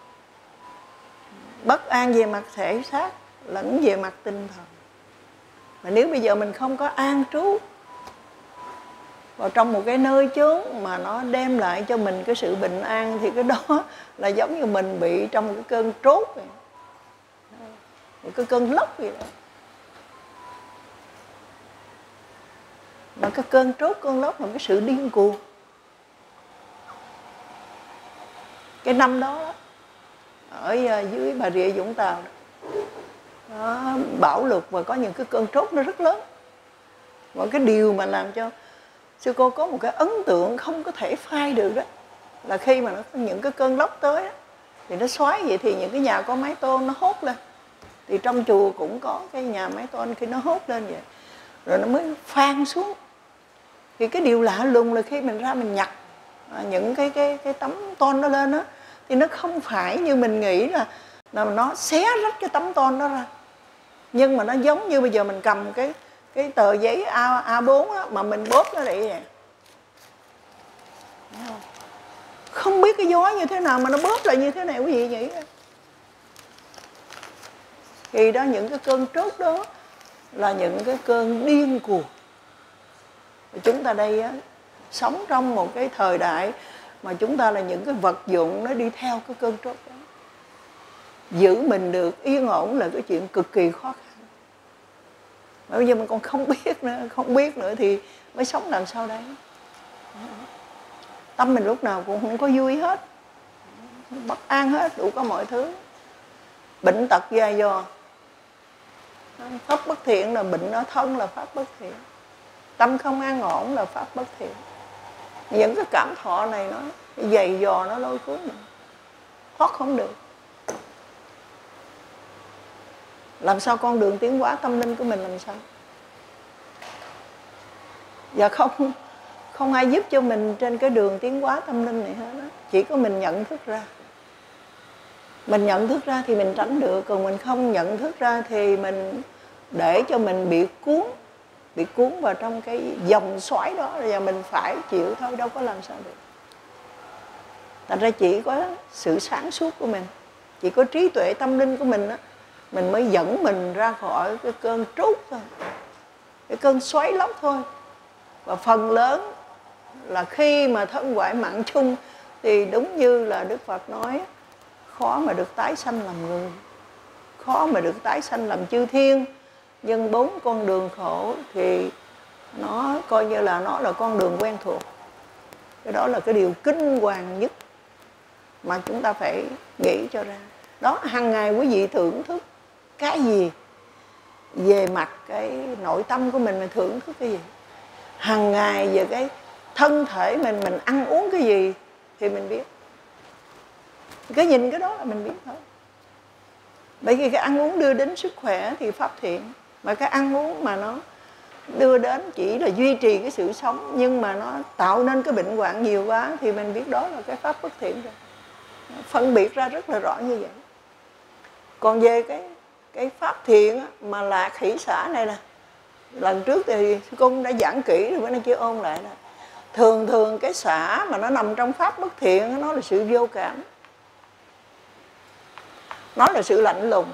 Bất an về mặt thể xác lẫn về mặt tinh thần. Mà nếu bây giờ mình không có an trú vào trong một cái nơi chốn mà nó đem lại cho mình cái sự bình an, thì cái đó là giống như mình bị trong một cái cơn trốt vậy, một cái cơn lốc vậy đó. Mà cái cơn trốt, cơn lốc là cái sự điên cuồng. Cái năm đó ở dưới Bà Rịa Vũng Tàu đó, đó, bão lụt và có những cái cơn trốt nó rất lớn. Và cái điều mà làm cho sư cô có một cái ấn tượng không có thể phai được đó là khi mà nó có những cái cơn lốc tới đó, thì nó xoáy vậy thì những cái nhà có mái tôn nó hốt lên. Thì trong chùa cũng có cái nhà mái tôn, khi nó hốt lên vậy rồi nó mới phan xuống. Thì cái điều lạ lùng là khi mình ra mình nhặt những cái cái cái tấm tôn đó lên đó, thì nó không phải như mình nghĩ là là nó xé rách cái tấm tôn đó ra. Nhưng mà nó giống như bây giờ mình cầm cái cái tờ giấy A, A bốn á, mà mình bóp nó vậy nè. Không biết cái gió như thế nào mà nó bóp lại như thế này quý vị nghĩ. Thì đó, những cái cơn trốt đó là những cái cơn điên cuồng. Chúng ta đây á, sống trong một cái thời đại mà chúng ta là những cái vật dụng nó đi theo cái cơn trốt đó. Giữ mình được yên ổn là cái chuyện cực kỳ khó khăn. Mà bây giờ mình còn không biết nữa, không biết nữa thì mới sống làm sao đấy. Tâm mình lúc nào cũng không có vui hết, bất an hết, đủ có mọi thứ. Bệnh tật dài dò. Pháp bất thiện là bệnh ở thân là pháp bất thiện. Tâm không an ổn là pháp bất thiện. Những cái cảm thọ này nó dày dò, nó lôi cuốn mình, thoát không được. Làm sao con đường tiến hóa tâm linh của mình làm sao? Và không không ai giúp cho mình trên cái đường tiến hóa tâm linh này hết đó. Chỉ có mình nhận thức ra. Mình nhận thức ra thì mình tránh được. Còn mình không nhận thức ra thì mình để cho mình bị cuốn, bị cuốn vào trong cái dòng xoáy đó, và mình phải chịu thôi, đâu có làm sao được. Thành ra chỉ có sự sáng suốt của mình, chỉ có trí tuệ tâm linh của mình đó, mình mới dẫn mình ra khỏi cái cơn trút thôi, cái cơn xoáy lốc thôi. Và phần lớn là khi mà thân hoại mạng chung thì đúng như là Đức Phật nói, khó mà được tái sanh làm người, khó mà được tái sanh làm chư thiên. Nhưng bốn con đường khổ thì nó coi như là nó là con đường quen thuộc. Cái đó là cái điều kinh hoàng nhất mà chúng ta phải nghĩ cho ra. Đó, hàng ngày quý vị thưởng thức cái gì về mặt cái nội tâm của mình, mình thưởng thức cái gì. Hàng ngày về cái thân thể mình, mình ăn uống cái gì thì mình biết. Cái nhìn cái đó là mình biết thôi. Bởi vì cái ăn uống đưa đến sức khỏe thì pháp thiện. Mà cái ăn uống mà nó đưa đến chỉ là duy trì cái sự sống, nhưng mà nó tạo nên cái bệnh hoạn nhiều quá thì mình biết đó là cái pháp bất thiện rồi. Phân biệt ra rất là rõ như vậy. Còn về cái cái pháp thiện á, mà lạc hỷ xả này nè, lần trước thì sư Cung đã giảng kỹ rồi, bữa nay chưa ôn lại. Là thường thường cái xả mà nó nằm trong pháp bất thiện, nó là sự vô cảm, nó là sự lạnh lùng,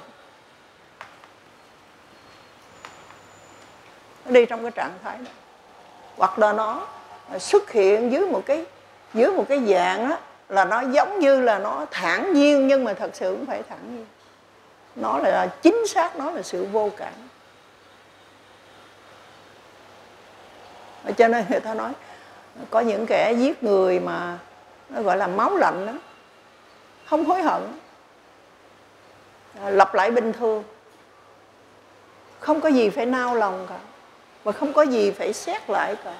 nó đi trong cái trạng thái đó. Hoặc là nó xuất hiện dưới một cái dưới một cái dạng đó, là nó giống như là nó thản nhiên, nhưng mà thật sự không phải thản nhiên. Nó là chính xác, nó là sự vô cảm. Cho nên người ta nói có những kẻ giết người mà nó gọi là máu lạnh đó, không hối hận, lặp lại bình thường, không có gì phải nao lòng cả, và không có gì phải xét lại cả.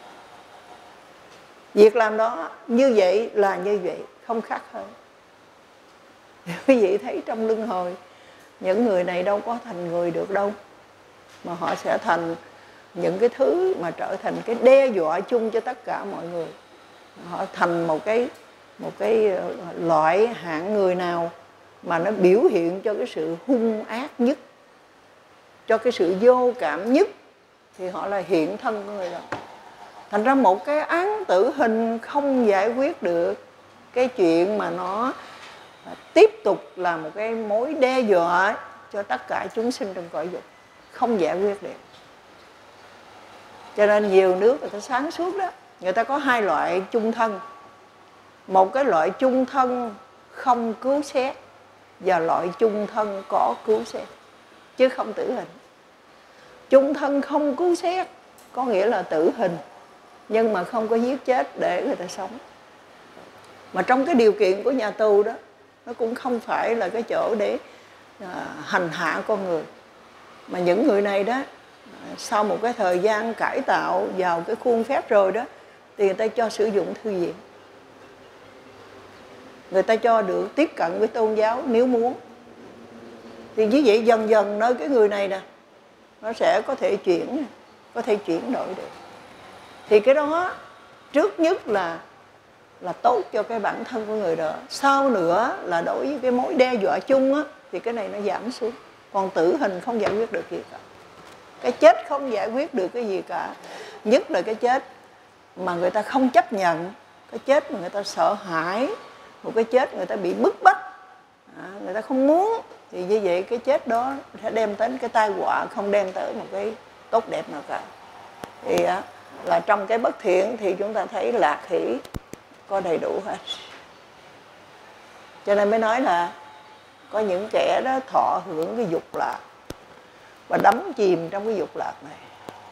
Việc làm đó như vậy là như vậy, không khác hơn. Quý vị thấy trong luân hồi, những người này đâu có thành người được đâu, mà họ sẽ thành những cái thứ mà trở thành cái đe dọa chung cho tất cả mọi người. Họ thành một cái một cái loại hạng người nào mà nó biểu hiện cho cái sự hung ác nhất, cho cái sự vô cảm nhất, thì họ là hiện thân của người đó. Thành ra một cái án tử hình không giải quyết được cái chuyện mà nó tiếp tục là một cái mối đe dọa cho tất cả chúng sinh trong cõi dục, không giải quyết được. Cho nên nhiều nước người ta sáng suốt đó, người ta có hai loại chung thân. Một cái loại chung thân không cứu xét, và loại chung thân có cứu xét, chứ không tử hình. Chung thân không cứu xét có nghĩa là tử hình, nhưng mà không có giết chết để người ta sống. Mà trong cái điều kiện của nhà tù đó, nó cũng không phải là cái chỗ để à, hành hạ con người. Mà những người này đó, sau một cái thời gian cải tạo vào cái khuôn phép rồi đó, thì người ta cho sử dụng thư viện. Người ta cho được tiếp cận với tôn giáo nếu muốn. Thì như vậy dần dần nơi cái người này nè, nó sẽ có thể chuyển, có thể chuyển đổi được. Thì cái đó trước nhất là là tốt cho cái bản thân của người đó. Sau nữa là đối với cái mối đe dọa chung á, thì cái này nó giảm xuống. Còn tử hình không giải quyết được gì cả. Cái chết không giải quyết được cái gì cả. Nhất là cái chết mà người ta không chấp nhận, cái chết mà người ta sợ hãi, một cái chết người ta bị bức bách, à, người ta không muốn, thì như vậy cái chết đó sẽ đem đến cái tai họa, không đem tới một cái tốt đẹp nào cả. Thì á, là trong cái bất thiện thì chúng ta thấy lạc hỷ có đầy đủ hết. Cho nên mới nói là có những kẻ đó thọ hưởng cái dục lạc và đắm chìm trong cái dục lạc này.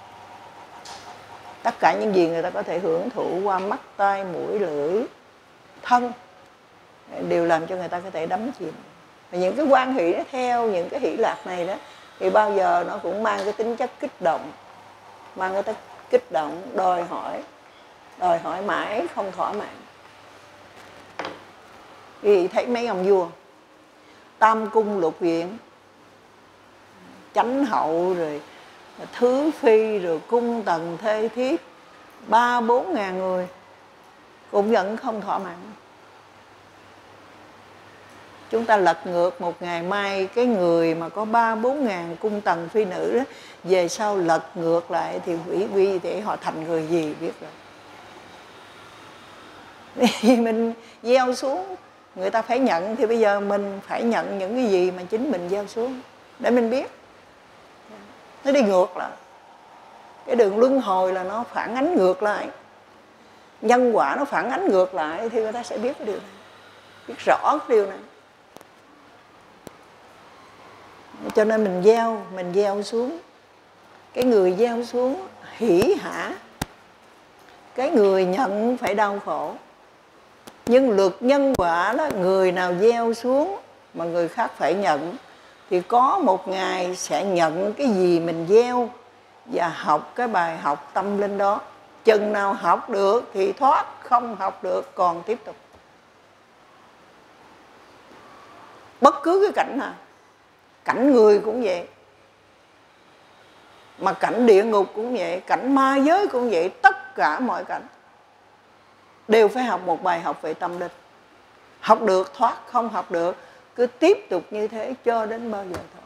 Tất cả những gì người ta có thể hưởng thụ qua mắt, tai, mũi, lưỡi, thân đều làm cho người ta có thể đắm chìm. Và những cái quan hỷ nó theo những cái hỷ lạc này đó, thì bao giờ nó cũng mang cái tính chất kích động, mang cái tính kích động, đòi hỏi, đòi hỏi mãi không thỏa mãn. Vì thấy mấy ông vua tam cung lục viện, chánh hậu rồi thứ phi rồi cung tần thê thiếp ba bốn ngàn người cũng vẫn không thỏa mãn. Chúng ta lật ngược một ngày mai, cái người mà có ba bốn ngàn cung tần phi nữ đó, về sau lật ngược lại thì quỷ quy để họ thành người gì biết rồi. Vì mình gieo xuống người ta phải nhận, thì bây giờ mình phải nhận những cái gì mà chính mình gieo xuống để mình biết. Nó đi ngược lại. Cái đường luân hồi là nó phản ánh ngược lại, nhân quả nó phản ánh ngược lại, thì người ta sẽ biết cái điều này, biết rõ cái điều này. Cho nên mình gieo, mình gieo xuống. Cái người gieo xuống hỉ hả, cái người nhận phải đau khổ. Nhưng luật nhân quả đó, người nào gieo xuống mà người khác phải nhận, thì có một ngày sẽ nhận cái gì mình gieo và học cái bài học tâm linh đó. Chừng nào học được thì thoát, không học được còn tiếp tục. Bất cứ cái cảnh nào, cảnh người cũng vậy, mà cảnh địa ngục cũng vậy, cảnh ma giới cũng vậy, tất cả mọi cảnh đều phải học một bài học về tâm linh. Học được thoát, không học được cứ tiếp tục như thế cho đến bao giờ thôi.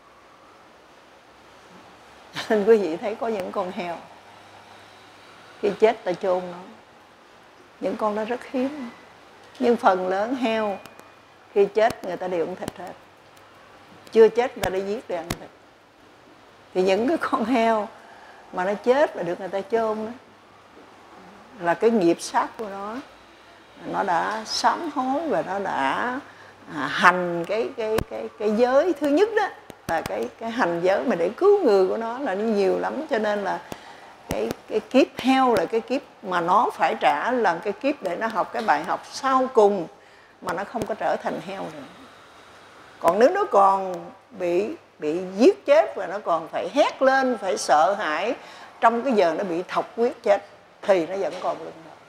Nên quý vị thấy có những con heo khi chết ta chôn nó, những con đó rất hiếm. Nhưng phần lớn heo khi chết người ta đều ăn thịt hết, chưa chết người ta đi giết để ăn thịt. Thì những cái con heo mà nó chết và được người ta chôn đó, là cái nghiệp sát của nó, nó đã sám hối và nó đã à, hành cái cái cái cái giới thứ nhất đó, là cái cái hành giới mà để cứu người của nó là nó nhiều lắm. Cho nên là cái cái kiếp heo là cái kiếp mà nó phải trả, là cái kiếp để nó học cái bài học sau cùng mà nó không có trở thành heo nữa. Còn nếu nó còn bị bị giết chết và nó còn phải hét lên, phải sợ hãi trong cái giờ nó bị thọc huyết chết, thì nó vẫn còn luân hồi.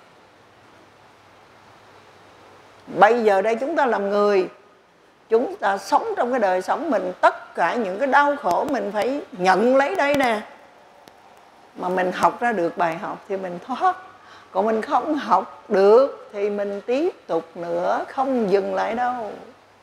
Bây giờ đây chúng ta làm người, chúng ta sống trong cái đời sống mình, tất cả những cái đau khổ mình phải nhận lấy đây nè. Mà mình học ra được bài học thì mình thoát. Còn mình không học được thì mình tiếp tục nữa, không dừng lại đâu.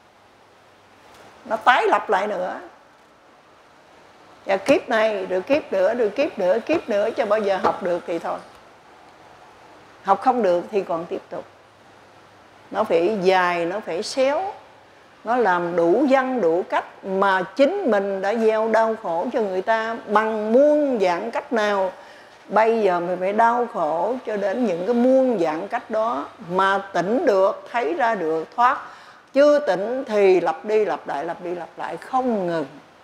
Nó tái lập lại nữa. Và kiếp này, được kiếp nữa, được kiếp nữa, kiếp nữa, cho bao giờ học được thì thôi. Học không được thì còn tiếp tục. Nó phải dài, nó phải xéo, nó làm đủ văn đủ cách mà chính mình đã gieo đau khổ cho người ta bằng muôn dạng cách nào. Bây giờ mình phải đau khổ cho đến những cái muôn dạng cách đó mà tỉnh được, thấy ra được, thoát. Chưa tỉnh thì lặp đi lặp lại, lặp đi lặp lại không ngừng.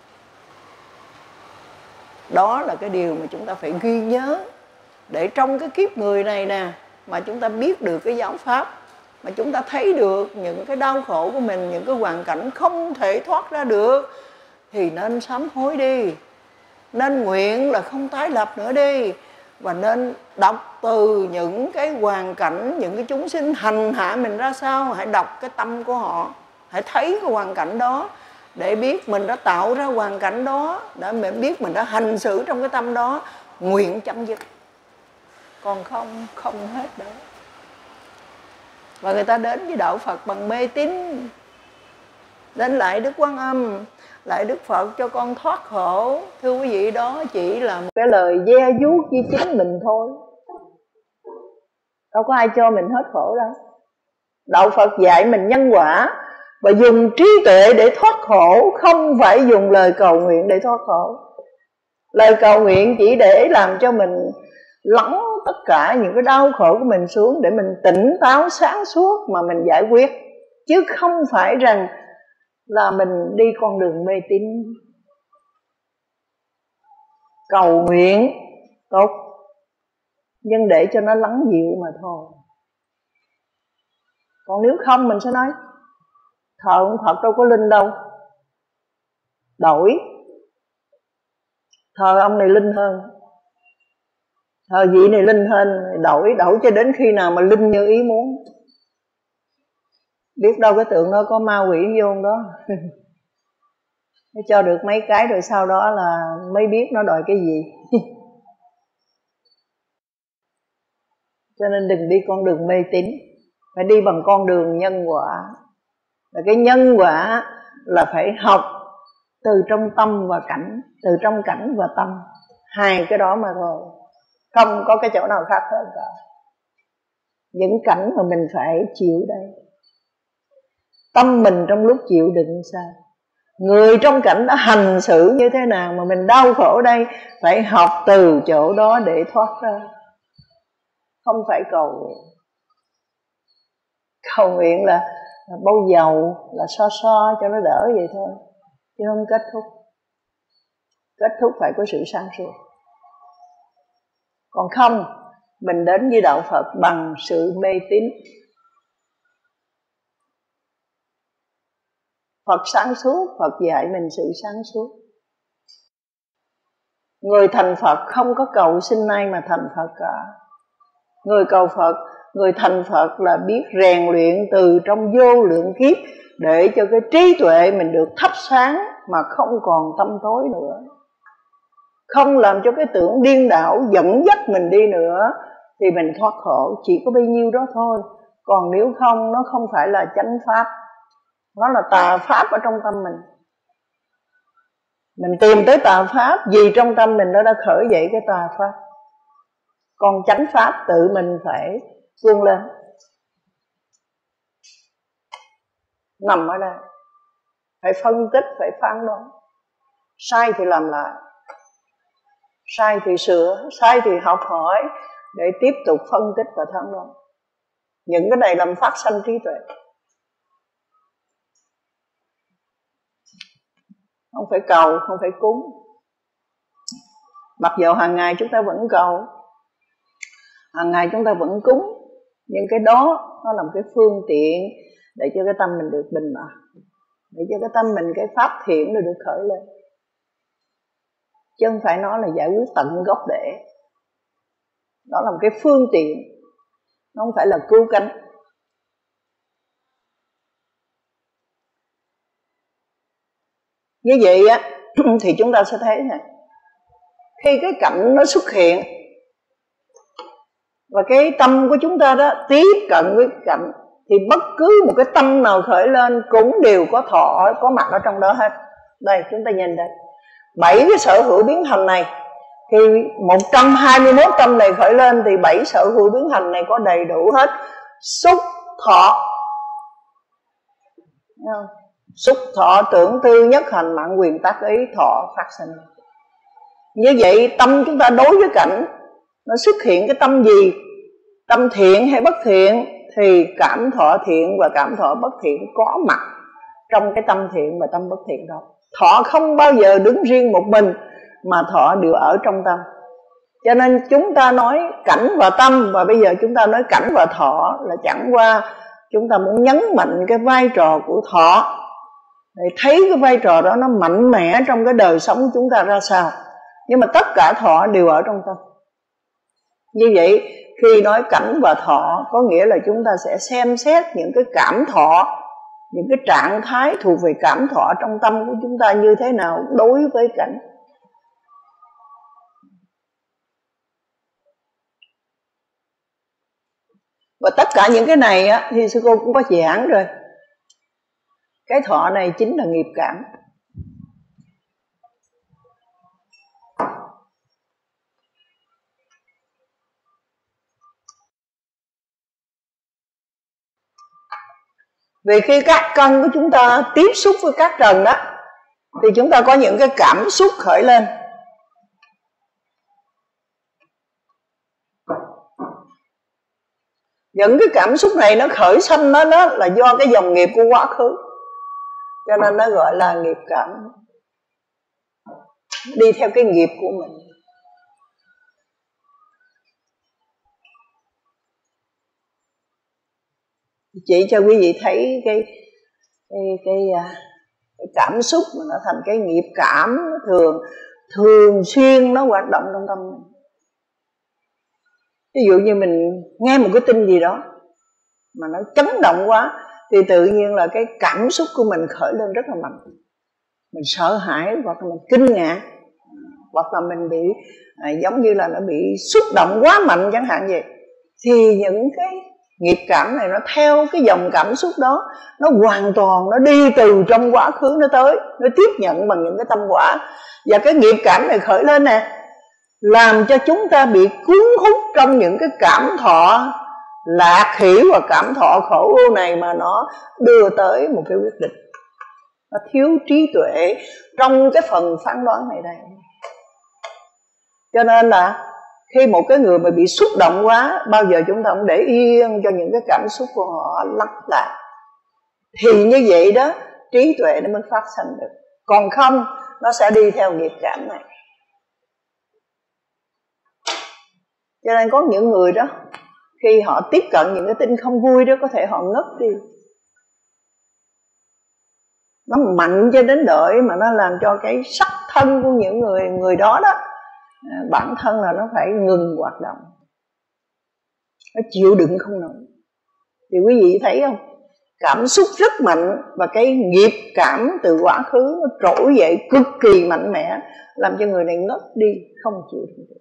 Đó là cái điều mà chúng ta phải ghi nhớ, để trong cái kiếp người này nè mà chúng ta biết được cái giáo pháp, mà chúng ta thấy được những cái đau khổ của mình, những cái hoàn cảnh không thể thoát ra được, thì nên sám hối đi, nên nguyện là không tái lập nữa đi. Và nên đọc từ những cái hoàn cảnh, những cái chúng sinh hành hạ mình ra sao, hãy đọc cái tâm của họ, hãy thấy cái hoàn cảnh đó để biết mình đã tạo ra hoàn cảnh đó, để mình biết mình đã hành xử trong cái tâm đó, nguyện chấm dứt. Còn không, không hết đâu. Và người ta đến với đạo Phật bằng mê tín, đến lại Đức Quan Âm, lại Đức Phật cho con thoát khổ. Thưa quý vị, đó chỉ là một cái lời gieo vuốt với chính mình thôi, đâu có ai cho mình hết khổ đâu. Đạo Phật dạy mình nhân quả và dùng trí tuệ để thoát khổ, không phải dùng lời cầu nguyện để thoát khổ. Lời cầu nguyện chỉ để làm cho mình lắng tất cả những cái đau khổ của mình xuống, để mình tỉnh táo sáng suốt mà mình giải quyết, chứ không phải rằng là mình đi con đường mê tín. Cầu nguyện tốt, nhưng để cho nó lắng dịu mà thôi. Còn nếu không mình sẽ nói thờ ông Phật đâu có linh đâu, đổi thờ ông này linh hơn, thờ vị này linh hơn, đổi đổi cho đến khi nào mà linh như ý muốn. Biết đâu cái tượng đó có ma quỷ vô đó nó cho được mấy cái rồi sau đó là mới biết nó đòi cái gì Cho nên đừng đi con đường mê tín, phải đi bằng con đường nhân quả. Và cái nhân quả là phải học từ trong tâm và cảnh, từ trong cảnh và tâm, hai cái đó mà thôi, không có cái chỗ nào khác hơn cả. những cảnh mà mình phải chịu đây. Tâm mình trong lúc chịu đựng sao? Người trong cảnh đã hành xử như thế nào mà mình đau khổ đây? Phải học từ chỗ đó để thoát ra. Không phải cầu nguyện. Cầu nguyện là, là bâu dầu, là so so cho nó đỡ vậy thôi, chứ không kết thúc. Kết thúc phải có sự sáng suốt. Còn không, mình đến với đạo Phật bằng sự mê tín. Phật sáng suốt, Phật dạy mình sự sáng suốt. Người thành Phật không có cầu sinh nay mà thành Phật cả. Người cầu Phật, người thành Phật là biết rèn luyện từ trong vô lượng kiếp để cho cái trí tuệ mình được thắp sáng mà không còn tâm tối nữa. Không làm cho cái tưởng điên đảo dẫn dắt mình đi nữa thì mình thoát khổ, chỉ có bấy nhiêu đó thôi. Còn nếu không, nó không phải là chánh pháp, nó là tà pháp ở trong tâm mình. Mình tìm tới tà pháp vì trong tâm mình nó đã khởi dậy cái tà pháp. Còn chánh pháp tự mình phải vươn lên, nằm ở đây, phải phân tích, phải phán đoán. Sai thì làm lại, sai thì sửa, sai thì học hỏi để tiếp tục phân tích và phán đoán. Những cái này làm phát sanh trí tuệ. Không phải cầu, không phải cúng. Mặc dù hàng ngày chúng ta vẫn cầu, hàng ngày chúng ta vẫn cúng, nhưng cái đó nó là một cái phương tiện để cho cái tâm mình được bình an, để cho cái tâm mình, cái pháp thiện nó được khởi lên. Chứ không phải nó là giải quyết tận gốc rễ. Đó là một cái phương tiện, nó không phải là cứu cánh. Như vậy á thì chúng ta sẽ thấy này, khi cái cảnh nó xuất hiện và cái tâm của chúng ta đó tiếp cận với cảnh, thì bất cứ một cái tâm nào khởi lên cũng đều có thọ có mặt ở trong đó hết. Đây chúng ta nhìn đây, bảy cái sở hữu biến hành này, khi một trăm hai mươi mốt tâm này khởi lên thì bảy sở hữu biến hành này có đầy đủ hết. Xúc, thọ, thấy không? Xúc, thọ, tưởng, tư, nhất hành, mạng, quyền, tác, ý, thọ phát sinh. Như vậy tâm chúng ta đối với cảnh, nó xuất hiện cái tâm gì, tâm thiện hay bất thiện, thì cảm thọ thiện và cảm thọ bất thiện có mặt trong cái tâm thiện và tâm bất thiện đó. Thọ không bao giờ đứng riêng một mình, mà thọ đều ở trong tâm. Cho nên chúng ta nói cảnh và tâm, và bây giờ chúng ta nói cảnh và thọ, là chẳng qua chúng ta muốn nhấn mạnh cái vai trò của thọ, để thấy cái vai trò đó nó mạnh mẽ trong cái đời sống của chúng ta ra sao. Nhưng mà tất cả thọ đều ở trong tâm. Như vậy khi nói cảnh và thọ, có nghĩa là chúng ta sẽ xem xét những cái cảm thọ, những cái trạng thái thuộc về cảm thọ trong tâm của chúng ta như thế nào đối với cảnh. Và tất cả những cái này á, thì sư cô cũng có giảng rồi. Cái thọ này chính là nghiệp cảm. Vì khi các căn của chúng ta tiếp xúc với các trần đó, thì chúng ta có những cái cảm xúc khởi lên. Những cái cảm xúc này nó khởi sanh nó đó là do cái dòng nghiệp của quá khứ, cho nên nó gọi là nghiệp cảm, đi theo cái nghiệp của mình. Chỉ cho quý vị thấy cái cái cái, cái cảm xúc mà nó thành cái nghiệp cảm, nó thường thường xuyên nó hoạt động trong tâm mình. Ví dụ như mình nghe một cái tin gì đó mà nó chấn động quá, thì tự nhiên là cái cảm xúc của mình khởi lên rất là mạnh. Mình sợ hãi, hoặc là mình kinh ngạc, hoặc là mình bị à, giống như là nó bị xúc động quá mạnh chẳng hạn vậy. Thì những cái nghiệp cảm này nó theo cái dòng cảm xúc đó, nó hoàn toàn nó đi từ trong quá khứ nó tới, nó tiếp nhận bằng những cái tâm quả. Và cái nghiệp cảm này khởi lên nè, làm cho chúng ta bị cuốn hút trong những cái cảm thọ lạc hỷ và cảm thọ khổ ưu này mà nó đưa tới một cái quyết định. Nó thiếu trí tuệ trong cái phần phán đoán này đây. Cho nên là khi một cái người mà bị xúc động quá, bao giờ chúng ta không để yên cho những cái cảm xúc của họ lắng lại, thì như vậy đó trí tuệ nó mới phát sinh được. Còn không nó sẽ đi theo nghiệp cảm này. Cho nên có những người đó khi họ tiếp cận những cái tin không vui đó, có thể họ ngất đi. Nó mạnh cho đến đợi mà nó làm cho cái sắc thân của những người người đó đó, bản thân là nó phải ngừng hoạt động, nó chịu đựng không nổi. Thì quý vị thấy không, cảm xúc rất mạnh và cái nghiệp cảm từ quá khứ nó trỗi dậy cực kỳ mạnh mẽ, làm cho người này ngất đi, không chịu được.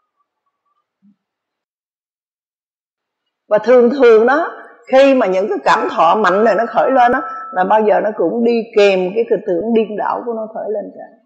Và thường thường đó, khi mà những cái cảm thọ mạnh này nó khởi lên đó, là bao giờ nó cũng đi kèm cái tư tưởng điên đảo của nó khởi lên cả.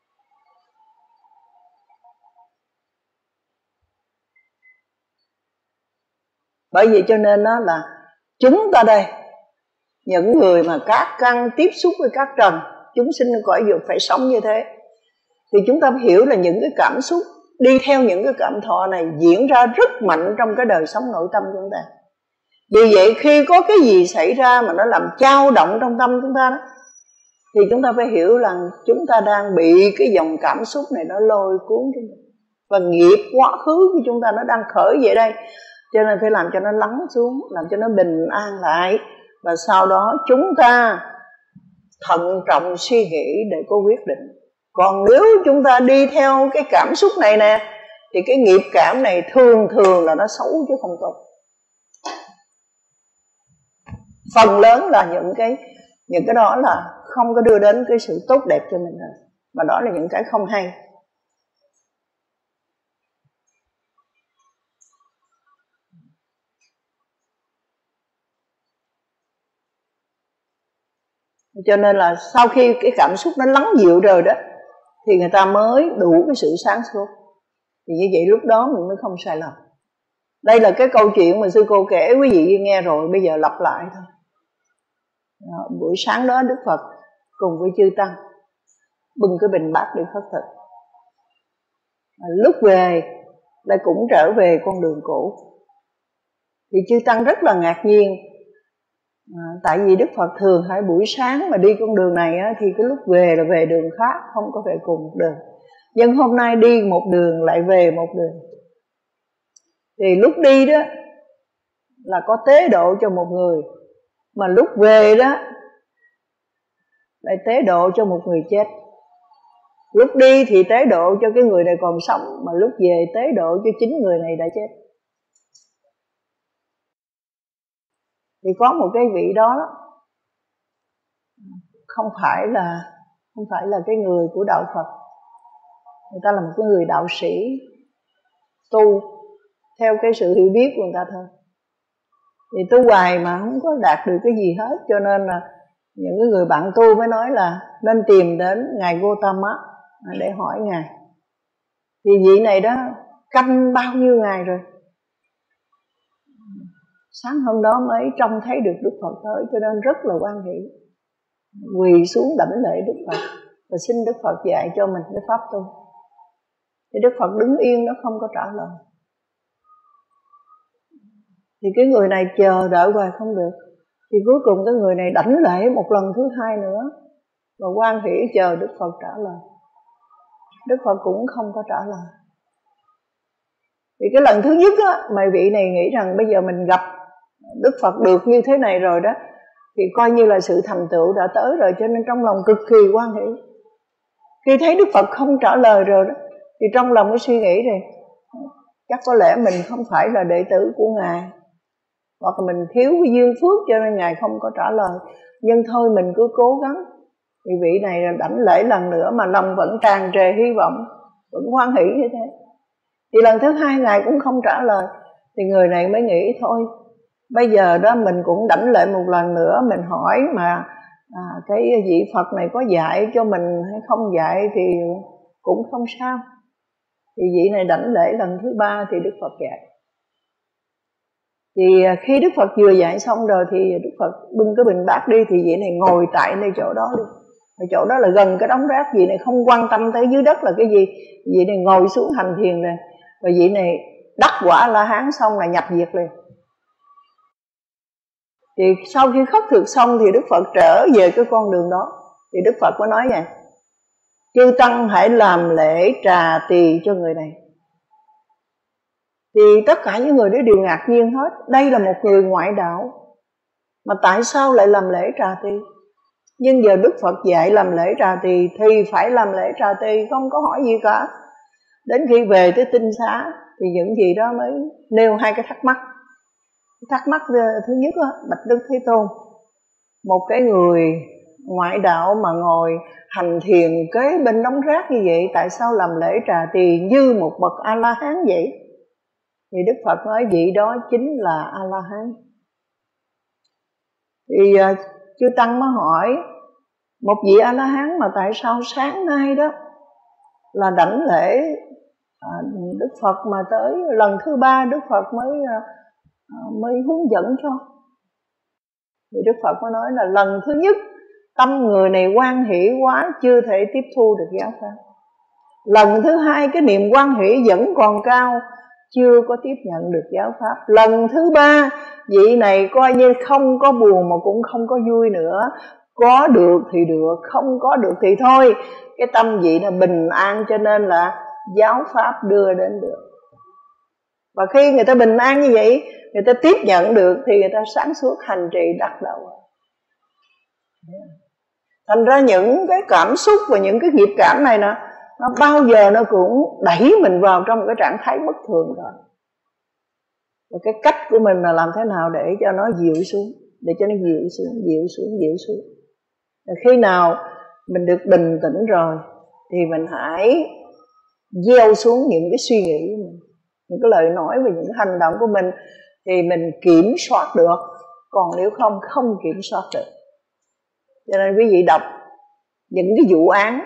Bởi vậy cho nên đó là chúng ta đây, những người mà các căn tiếp xúc với các trần, chúng sinh cõi dục phải sống như thế, thì chúng ta hiểu là những cái cảm xúc đi theo những cái cảm thọ này diễn ra rất mạnh trong cái đời sống nội tâm của chúng ta. Vì vậy khi có cái gì xảy ra mà nó làm dao động trong tâm chúng ta đó, thì chúng ta phải hiểu rằng chúng ta đang bị cái dòng cảm xúc này nó lôi cuốn chúng ta. Và nghiệp quá khứ của chúng ta nó đang khởi về đây, cho nên phải làm cho nó lắng xuống, làm cho nó bình an lại. Và sau đó chúng ta thận trọng suy nghĩ để có quyết định. Còn nếu chúng ta đi theo cái cảm xúc này nè, thì cái nghiệp cảm này thường thường là nó xấu chứ không tốt. Phần lớn là những cái những cái đó là không có đưa đến cái sự tốt đẹp cho mình rồi, mà đó là những cái không hay. Cho nên là sau khi cái cảm xúc nó lắng dịu rồi đó, thì người ta mới đủ cái sự sáng suốt. Thì như vậy lúc đó mình mới không sai lầm. Đây là cái câu chuyện mà sư cô kể quý vị nghe rồi, bây giờ lặp lại thôi. Đó, buổi sáng đó Đức Phật cùng với chư tăng bưng cái bình bát đi khất thực. Lúc về lại cũng trở về con đường cũ. Thì chư tăng rất là ngạc nhiên, à, tại vì Đức Phật thường hãy buổi sáng mà đi con đường này á, thì cái lúc về là về đường khác, không có về cùng một đường. Nhưng hôm nay đi một đường lại về một đường. Thì lúc đi đó là có tế độ cho một người, mà lúc về đó lại tế độ cho một người chết. Lúc đi thì tế độ cho cái người này còn sống, mà lúc về tế độ cho chính người này đã chết. Thì có một cái vị đó không phải là không phải là cái người của đạo Phật, người ta là một cái người đạo sĩ tu theo cái sự hiểu biết của người ta thôi. Thì tu hoài mà không có đạt được cái gì hết, cho nên là những cái người bạn tu mới nói là nên tìm đến ngài Gotama để hỏi ngài. Thì vị này đó canh bao nhiêu ngày rồi, sáng hôm đó mới trông thấy được Đức Phật tới, cho nên rất là hoan hỷ, quỳ xuống đảnh lễ Đức Phật và xin Đức Phật dạy cho mình cái pháp tu. Thì Đức Phật đứng yên, nó không có trả lời. Thì cái người này chờ đợi hoài không được, thì cuối cùng cái người này đảnh lễ một lần thứ hai nữa và hoan hỷ chờ Đức Phật trả lời. Đức Phật cũng không có trả lời. Thì cái lần thứ nhất á, mà vị này nghĩ rằng bây giờ mình gặp Đức Phật được như thế này rồi đó, thì coi như là sự thành tựu đã tới rồi, cho nên trong lòng cực kỳ hoan hỷ. Khi thấy Đức Phật không trả lời rồi đó, thì trong lòng mới suy nghĩ rồi, chắc có lẽ mình không phải là đệ tử của Ngài, hoặc là mình thiếu cái duyên phước cho nên Ngài không có trả lời. Nhưng thôi mình cứ cố gắng. Thì vị này đảnh lễ lần nữa mà lòng vẫn tràn trề hy vọng, vẫn hoan hỷ như thế. Thì lần thứ hai Ngài cũng không trả lời. Thì người này mới nghĩ thôi, bây giờ đó mình cũng đảnh lễ một lần nữa, mình hỏi mà à, cái vị Phật này có dạy cho mình hay không dạy thì cũng không sao. Thì vị này đảnh lễ lần thứ ba thì Đức Phật dạy. Thì khi Đức Phật vừa dạy xong rồi thì Đức Phật bưng cái bình bát đi, thì vị này ngồi tại nơi chỗ đó đi. Ở chỗ đó là gần cái đống rác, vị này không quan tâm tới dưới đất là cái gì. Vị này ngồi xuống hành thiền rồi. Và vị này đắc quả La Hán xong là nhập diệt liền. Thì sau khi khất thực xong thì Đức Phật trở về cái con đường đó. Thì Đức Phật có nói vậy: chư tăng hãy làm lễ trà tỳ cho người này. Thì tất cả những người đó đều ngạc nhiên hết. Đây là một người ngoại đạo, mà tại sao lại làm lễ trà tỳ? Nhưng giờ Đức Phật dạy làm lễ trà tỳ thì phải làm lễ trà tỳ, không có hỏi gì cả. Đến khi về tới tinh xá thì những gì đó mới nêu hai cái thắc mắc. Thắc mắc thứ nhất đó, bạch Đức Thế Tôn, một cái người ngoại đạo mà ngồi hành thiền kế bên đống rác như vậy, tại sao làm lễ trà tỳ như một bậc A-la-hán vậy? Thì Đức Phật nói vị đó chính là A-la-hán. Thì uh, chư tăng mới hỏi, một vị A-la-hán mà tại sao sáng nay đó là đảnh lễ à, Đức Phật mà tới lần thứ ba Đức Phật mới à, mới hướng dẫn cho? Thì Đức Phật mới nói là lần thứ nhất tâm người này hoan hỷ quá, chưa thể tiếp thu được giáo pháp. Lần thứ hai cái niềm hoan hỷ vẫn còn cao, chưa có tiếp nhận được giáo pháp. Lần thứ ba vị này coi như không có buồn mà cũng không có vui nữa. Có được thì được, không có được thì thôi. Cái tâm vị là bình an, cho nên là giáo pháp đưa đến được. Và khi người ta bình an như vậy, người ta tiếp nhận được thì người ta sáng suốt hành trì đắc đạo. Thành ra những cái cảm xúc và những cái nghiệp cảm này nè, nó bao giờ nó cũng đẩy mình vào trong một cái trạng thái bất thường rồi. Và cái cách của mình là làm thế nào để cho nó dịu xuống, để cho nó dịu xuống, dịu xuống, dịu xuống. Và khi nào mình được bình tĩnh rồi thì mình hãy gieo xuống những cái suy nghĩ của mình, những cái lời nói và những cái hành động của mình, thì mình kiểm soát được. Còn nếu không, không kiểm soát được. Cho nên quý vị đọc những cái vụ án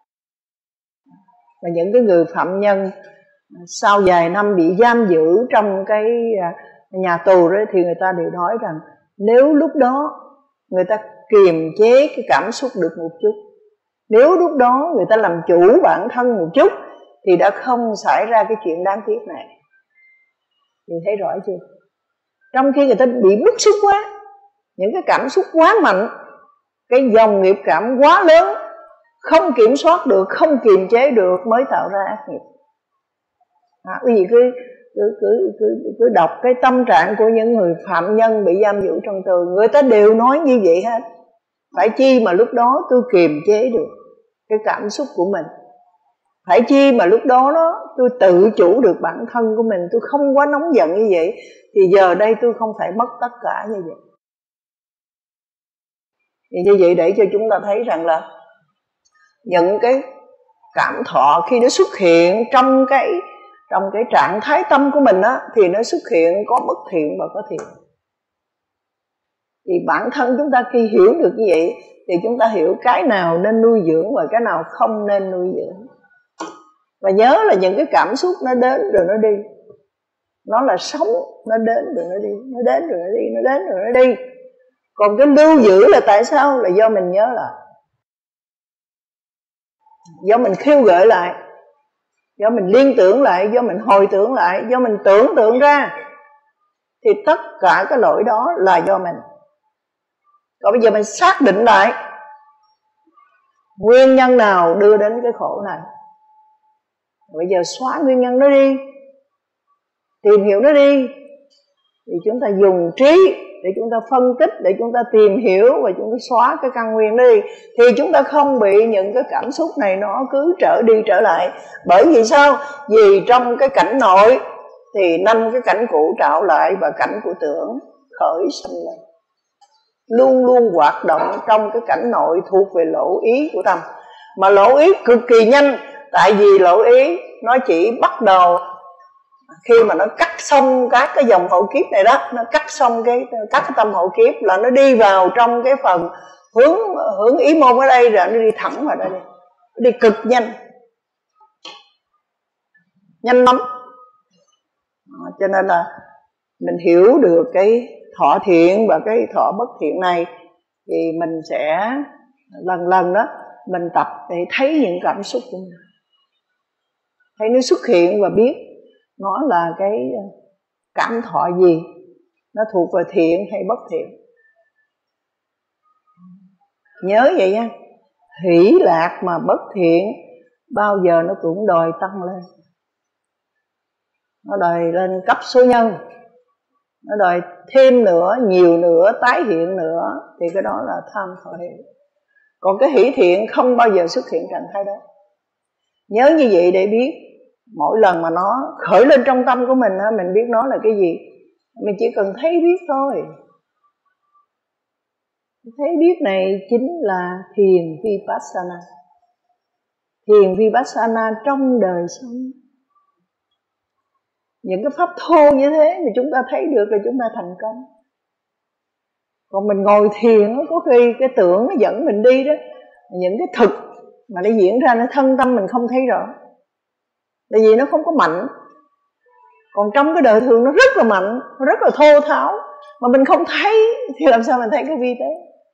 và những cái người phạm nhân sau vài năm bị giam giữ trong cái nhà tù đó, thì người ta đều nói rằng nếu lúc đó người ta kiềm chế cái cảm xúc được một chút, nếu lúc đó người ta làm chủ bản thân một chút, thì đã không xảy ra cái chuyện đáng tiếc này. Mình thấy rõ chưa? Trong khi người ta bị bức xúc quá, những cái cảm xúc quá mạnh, cái dòng nghiệp cảm quá lớn, không kiểm soát được, không kiềm chế được mới tạo ra ác nghiệp. À, quý vị cứ, cứ, cứ, cứ, cứ đọc cái tâm trạng của những người phạm nhân bị giam giữ trong tù, người ta đều nói như vậy hết. Phải chi mà lúc đó tôi kiềm chế được cái cảm xúc của mình, phải chi mà lúc đó đó tôi tự chủ được bản thân của mình, tôi không quá nóng giận như vậy, thì giờ đây tôi không phải mất tất cả như vậy. Thì như vậy để cho chúng ta thấy rằng là những cái cảm thọ khi nó xuất hiện trong cái trong cái trạng thái tâm của mình á, thì nó xuất hiện có bất thiện và có thiện. Thì bản thân chúng ta khi hiểu được như vậy thì chúng ta hiểu cái nào nên nuôi dưỡng và cái nào không nên nuôi dưỡng. Và nhớ là những cái cảm xúc nó đến rồi nó đi, nó là sống, nó đến rồi nó đi, nó đến rồi nó đi, nó đến rồi nó đi. Còn cái lưu giữ là tại sao? Là do mình nhớ lại, do mình khiêu gợi lại, do mình liên tưởng lại, do mình hồi tưởng lại, do mình tưởng tượng ra. Thì tất cả cái lỗi đó là do mình. Còn bây giờ mình xác định lại nguyên nhân nào đưa đến cái khổ này. Bây giờ xóa nguyên nhân nó đi, tìm hiểu nó đi. Thì chúng ta dùng trí để chúng ta phân tích, để chúng ta tìm hiểu và chúng ta xóa cái căn nguyên đi. Thì chúng ta không bị những cái cảm xúc này nó cứ trở đi trở lại. Bởi vì sao? Vì trong cái cảnh nội thì năm cái cảnh cũ trạo lại và cảnh của tưởng khởi sinh lên. Luôn luôn hoạt động trong cái cảnh nội thuộc về lỗ ý của tâm. Mà lỗ ý cực kỳ nhanh. Tại vì lỗ ý nó chỉ bắt đầu khi mà nó cắt xong các cái dòng hậu kiếp này đó, nó cắt xong cái các cái tâm hậu kiếp là nó đi vào trong cái phần hướng hướng ý môn ở đây, rồi nó đi thẳng vào đây, nó đi cực nhanh, nhanh lắm. À, cho nên là mình hiểu được cái thọ thiện và cái thọ bất thiện này, thì mình sẽ lần lần đó mình tập để thấy những cảm xúc của mình, thấy nó xuất hiện và biết nó là cái cảm thọ gì, nó thuộc về thiện hay bất thiện. Nhớ vậy nha, hỷ lạc mà bất thiện bao giờ nó cũng đòi tăng lên, nó đòi lên cấp số nhân, nó đòi thêm nữa, nhiều nữa, tái hiện nữa, thì cái đó là tham thọ hỷ. Còn cái hỷ thiện không bao giờ xuất hiện trạng thái đó. Nhớ như vậy để biết mỗi lần mà nó khởi lên trong tâm của mình, mình biết nó là cái gì, mình chỉ cần thấy biết thôi. Thấy biết này chính là thiền Vipassana. Thiền Vipassana trong đời sống. Những cái pháp thô như thế mà chúng ta thấy được là chúng ta thành công. Còn mình ngồi thiền, có khi cái tưởng nó dẫn mình đi đó, những cái thực mà nó diễn ra nó thân tâm mình không thấy rõ, tại vì nó không có mạnh. Còn trong cái đời thường nó rất là mạnh, nó rất là thô tháo, mà mình không thấy thì làm sao mình thấy cái vi tế?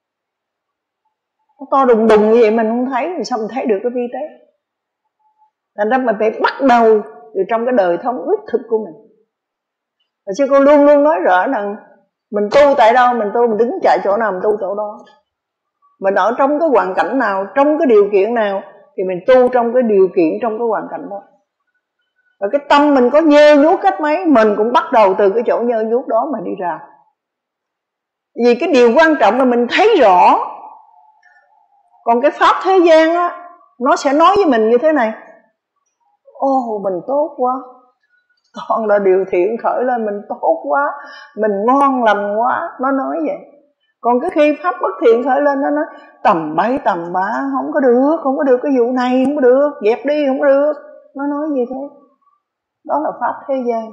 Nó to đùng đùng như vậy mình không thấy, thì sao mình thấy được cái vi tế? Thành ra mình phải bắt đầu từ trong cái đời thông ước thực của mình. Và sư cô luôn luôn nói rõ rằng mình tu tại đâu, mình tu, mình đứng chạy chỗ nào mình tu chỗ đó. Mình ở trong cái hoàn cảnh nào, trong cái điều kiện nào, thì mình tu trong cái điều kiện, trong cái hoàn cảnh đó. Và cái tâm mình có nhơ nhuốc cách mấy, mình cũng bắt đầu từ cái chỗ nhơ nhuốc đó mà đi ra. Vì cái điều quan trọng là mình thấy rõ. Còn cái pháp thế gian á, nó sẽ nói với mình như thế này: ô mình tốt quá, toàn là điều thiện khởi lên, mình tốt quá, mình ngon lành quá. Nó nói vậy. Còn cái khi pháp bất thiện khởi lên, nó nói tầm bậy tầm bạ, không có được, không có được cái vụ này, không có được, dẹp đi, không có được. Nó nói như thế. Đó là pháp thế gian.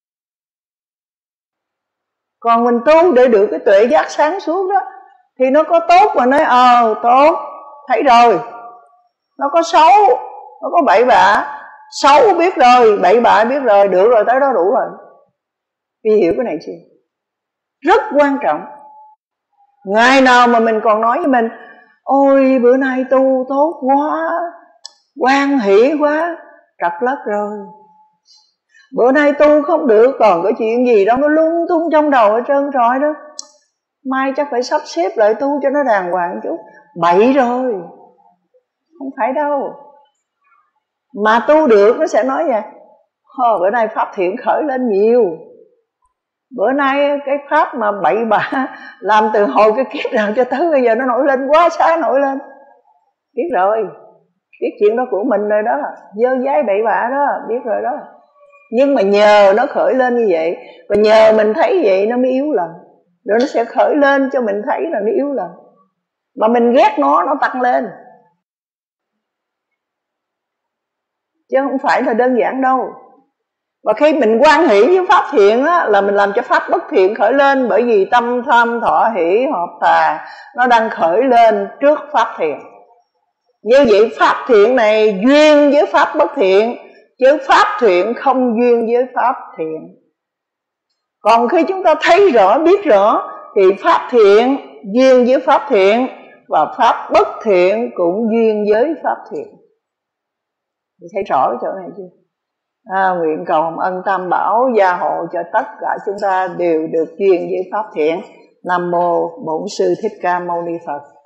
Còn mình tu để được cái tuệ giác sáng suốt đó, thì nó có tốt mà nói ờ tốt, thấy rồi. Nó có xấu, nó có bậy bạ. Xấu biết rồi, bậy bạ biết rồi, được rồi, tới đó đủ rồi. Vì hiểu cái này chưa? Rất quan trọng. Ngày nào mà mình còn nói với mình ôi bữa nay tu tốt quá, hoan hỷ quá, trật lất rồi. Bữa nay tu không được, còn cái chuyện gì đó nó lung tung trong đầu ở trơn trọi đó, mai chắc phải sắp xếp lại tu cho nó đàng hoàng một chút. Bậy rồi. Không phải đâu. Mà tu được nó sẽ nói vậy: Hơ, bữa nay pháp thiện khởi lên nhiều. Bữa nay cái pháp mà bậy bạ làm từ hồi cái kiếp nào cho tới bây giờ nó nổi lên quá xá nổi lên. Biết rồi, biết chuyện đó của mình rồi đó, dơ dái bậy bạ đó, biết rồi đó. Nhưng mà nhờ nó khởi lên như vậy, và nhờ mình thấy vậy nó mới yếu lần. Rồi nó sẽ khởi lên cho mình thấy là nó yếu lần. Mà mình ghét nó, nó tăng lên. Chứ không phải là đơn giản đâu. Và khi mình hoan hỷ với pháp thiện á, là mình làm cho pháp bất thiện khởi lên. Bởi vì tâm tham thọ hỷ hợp tà nó đang khởi lên trước pháp thiện. Như vậy pháp thiện này duyên với pháp bất thiện, chứ pháp thiện không duyên với pháp thiện. Còn khi chúng ta thấy rõ, biết rõ, thì pháp thiện duyên với pháp thiện, và pháp bất thiện cũng duyên với pháp thiện. Thì thấy rõ cái chỗ này chưa? À, nguyện cầu hồng ân Tam Bảo gia hộ cho tất cả chúng ta đều được duyên với pháp thiện. Nam mô Bổn Sư Thích Ca Mâu Ni Phật.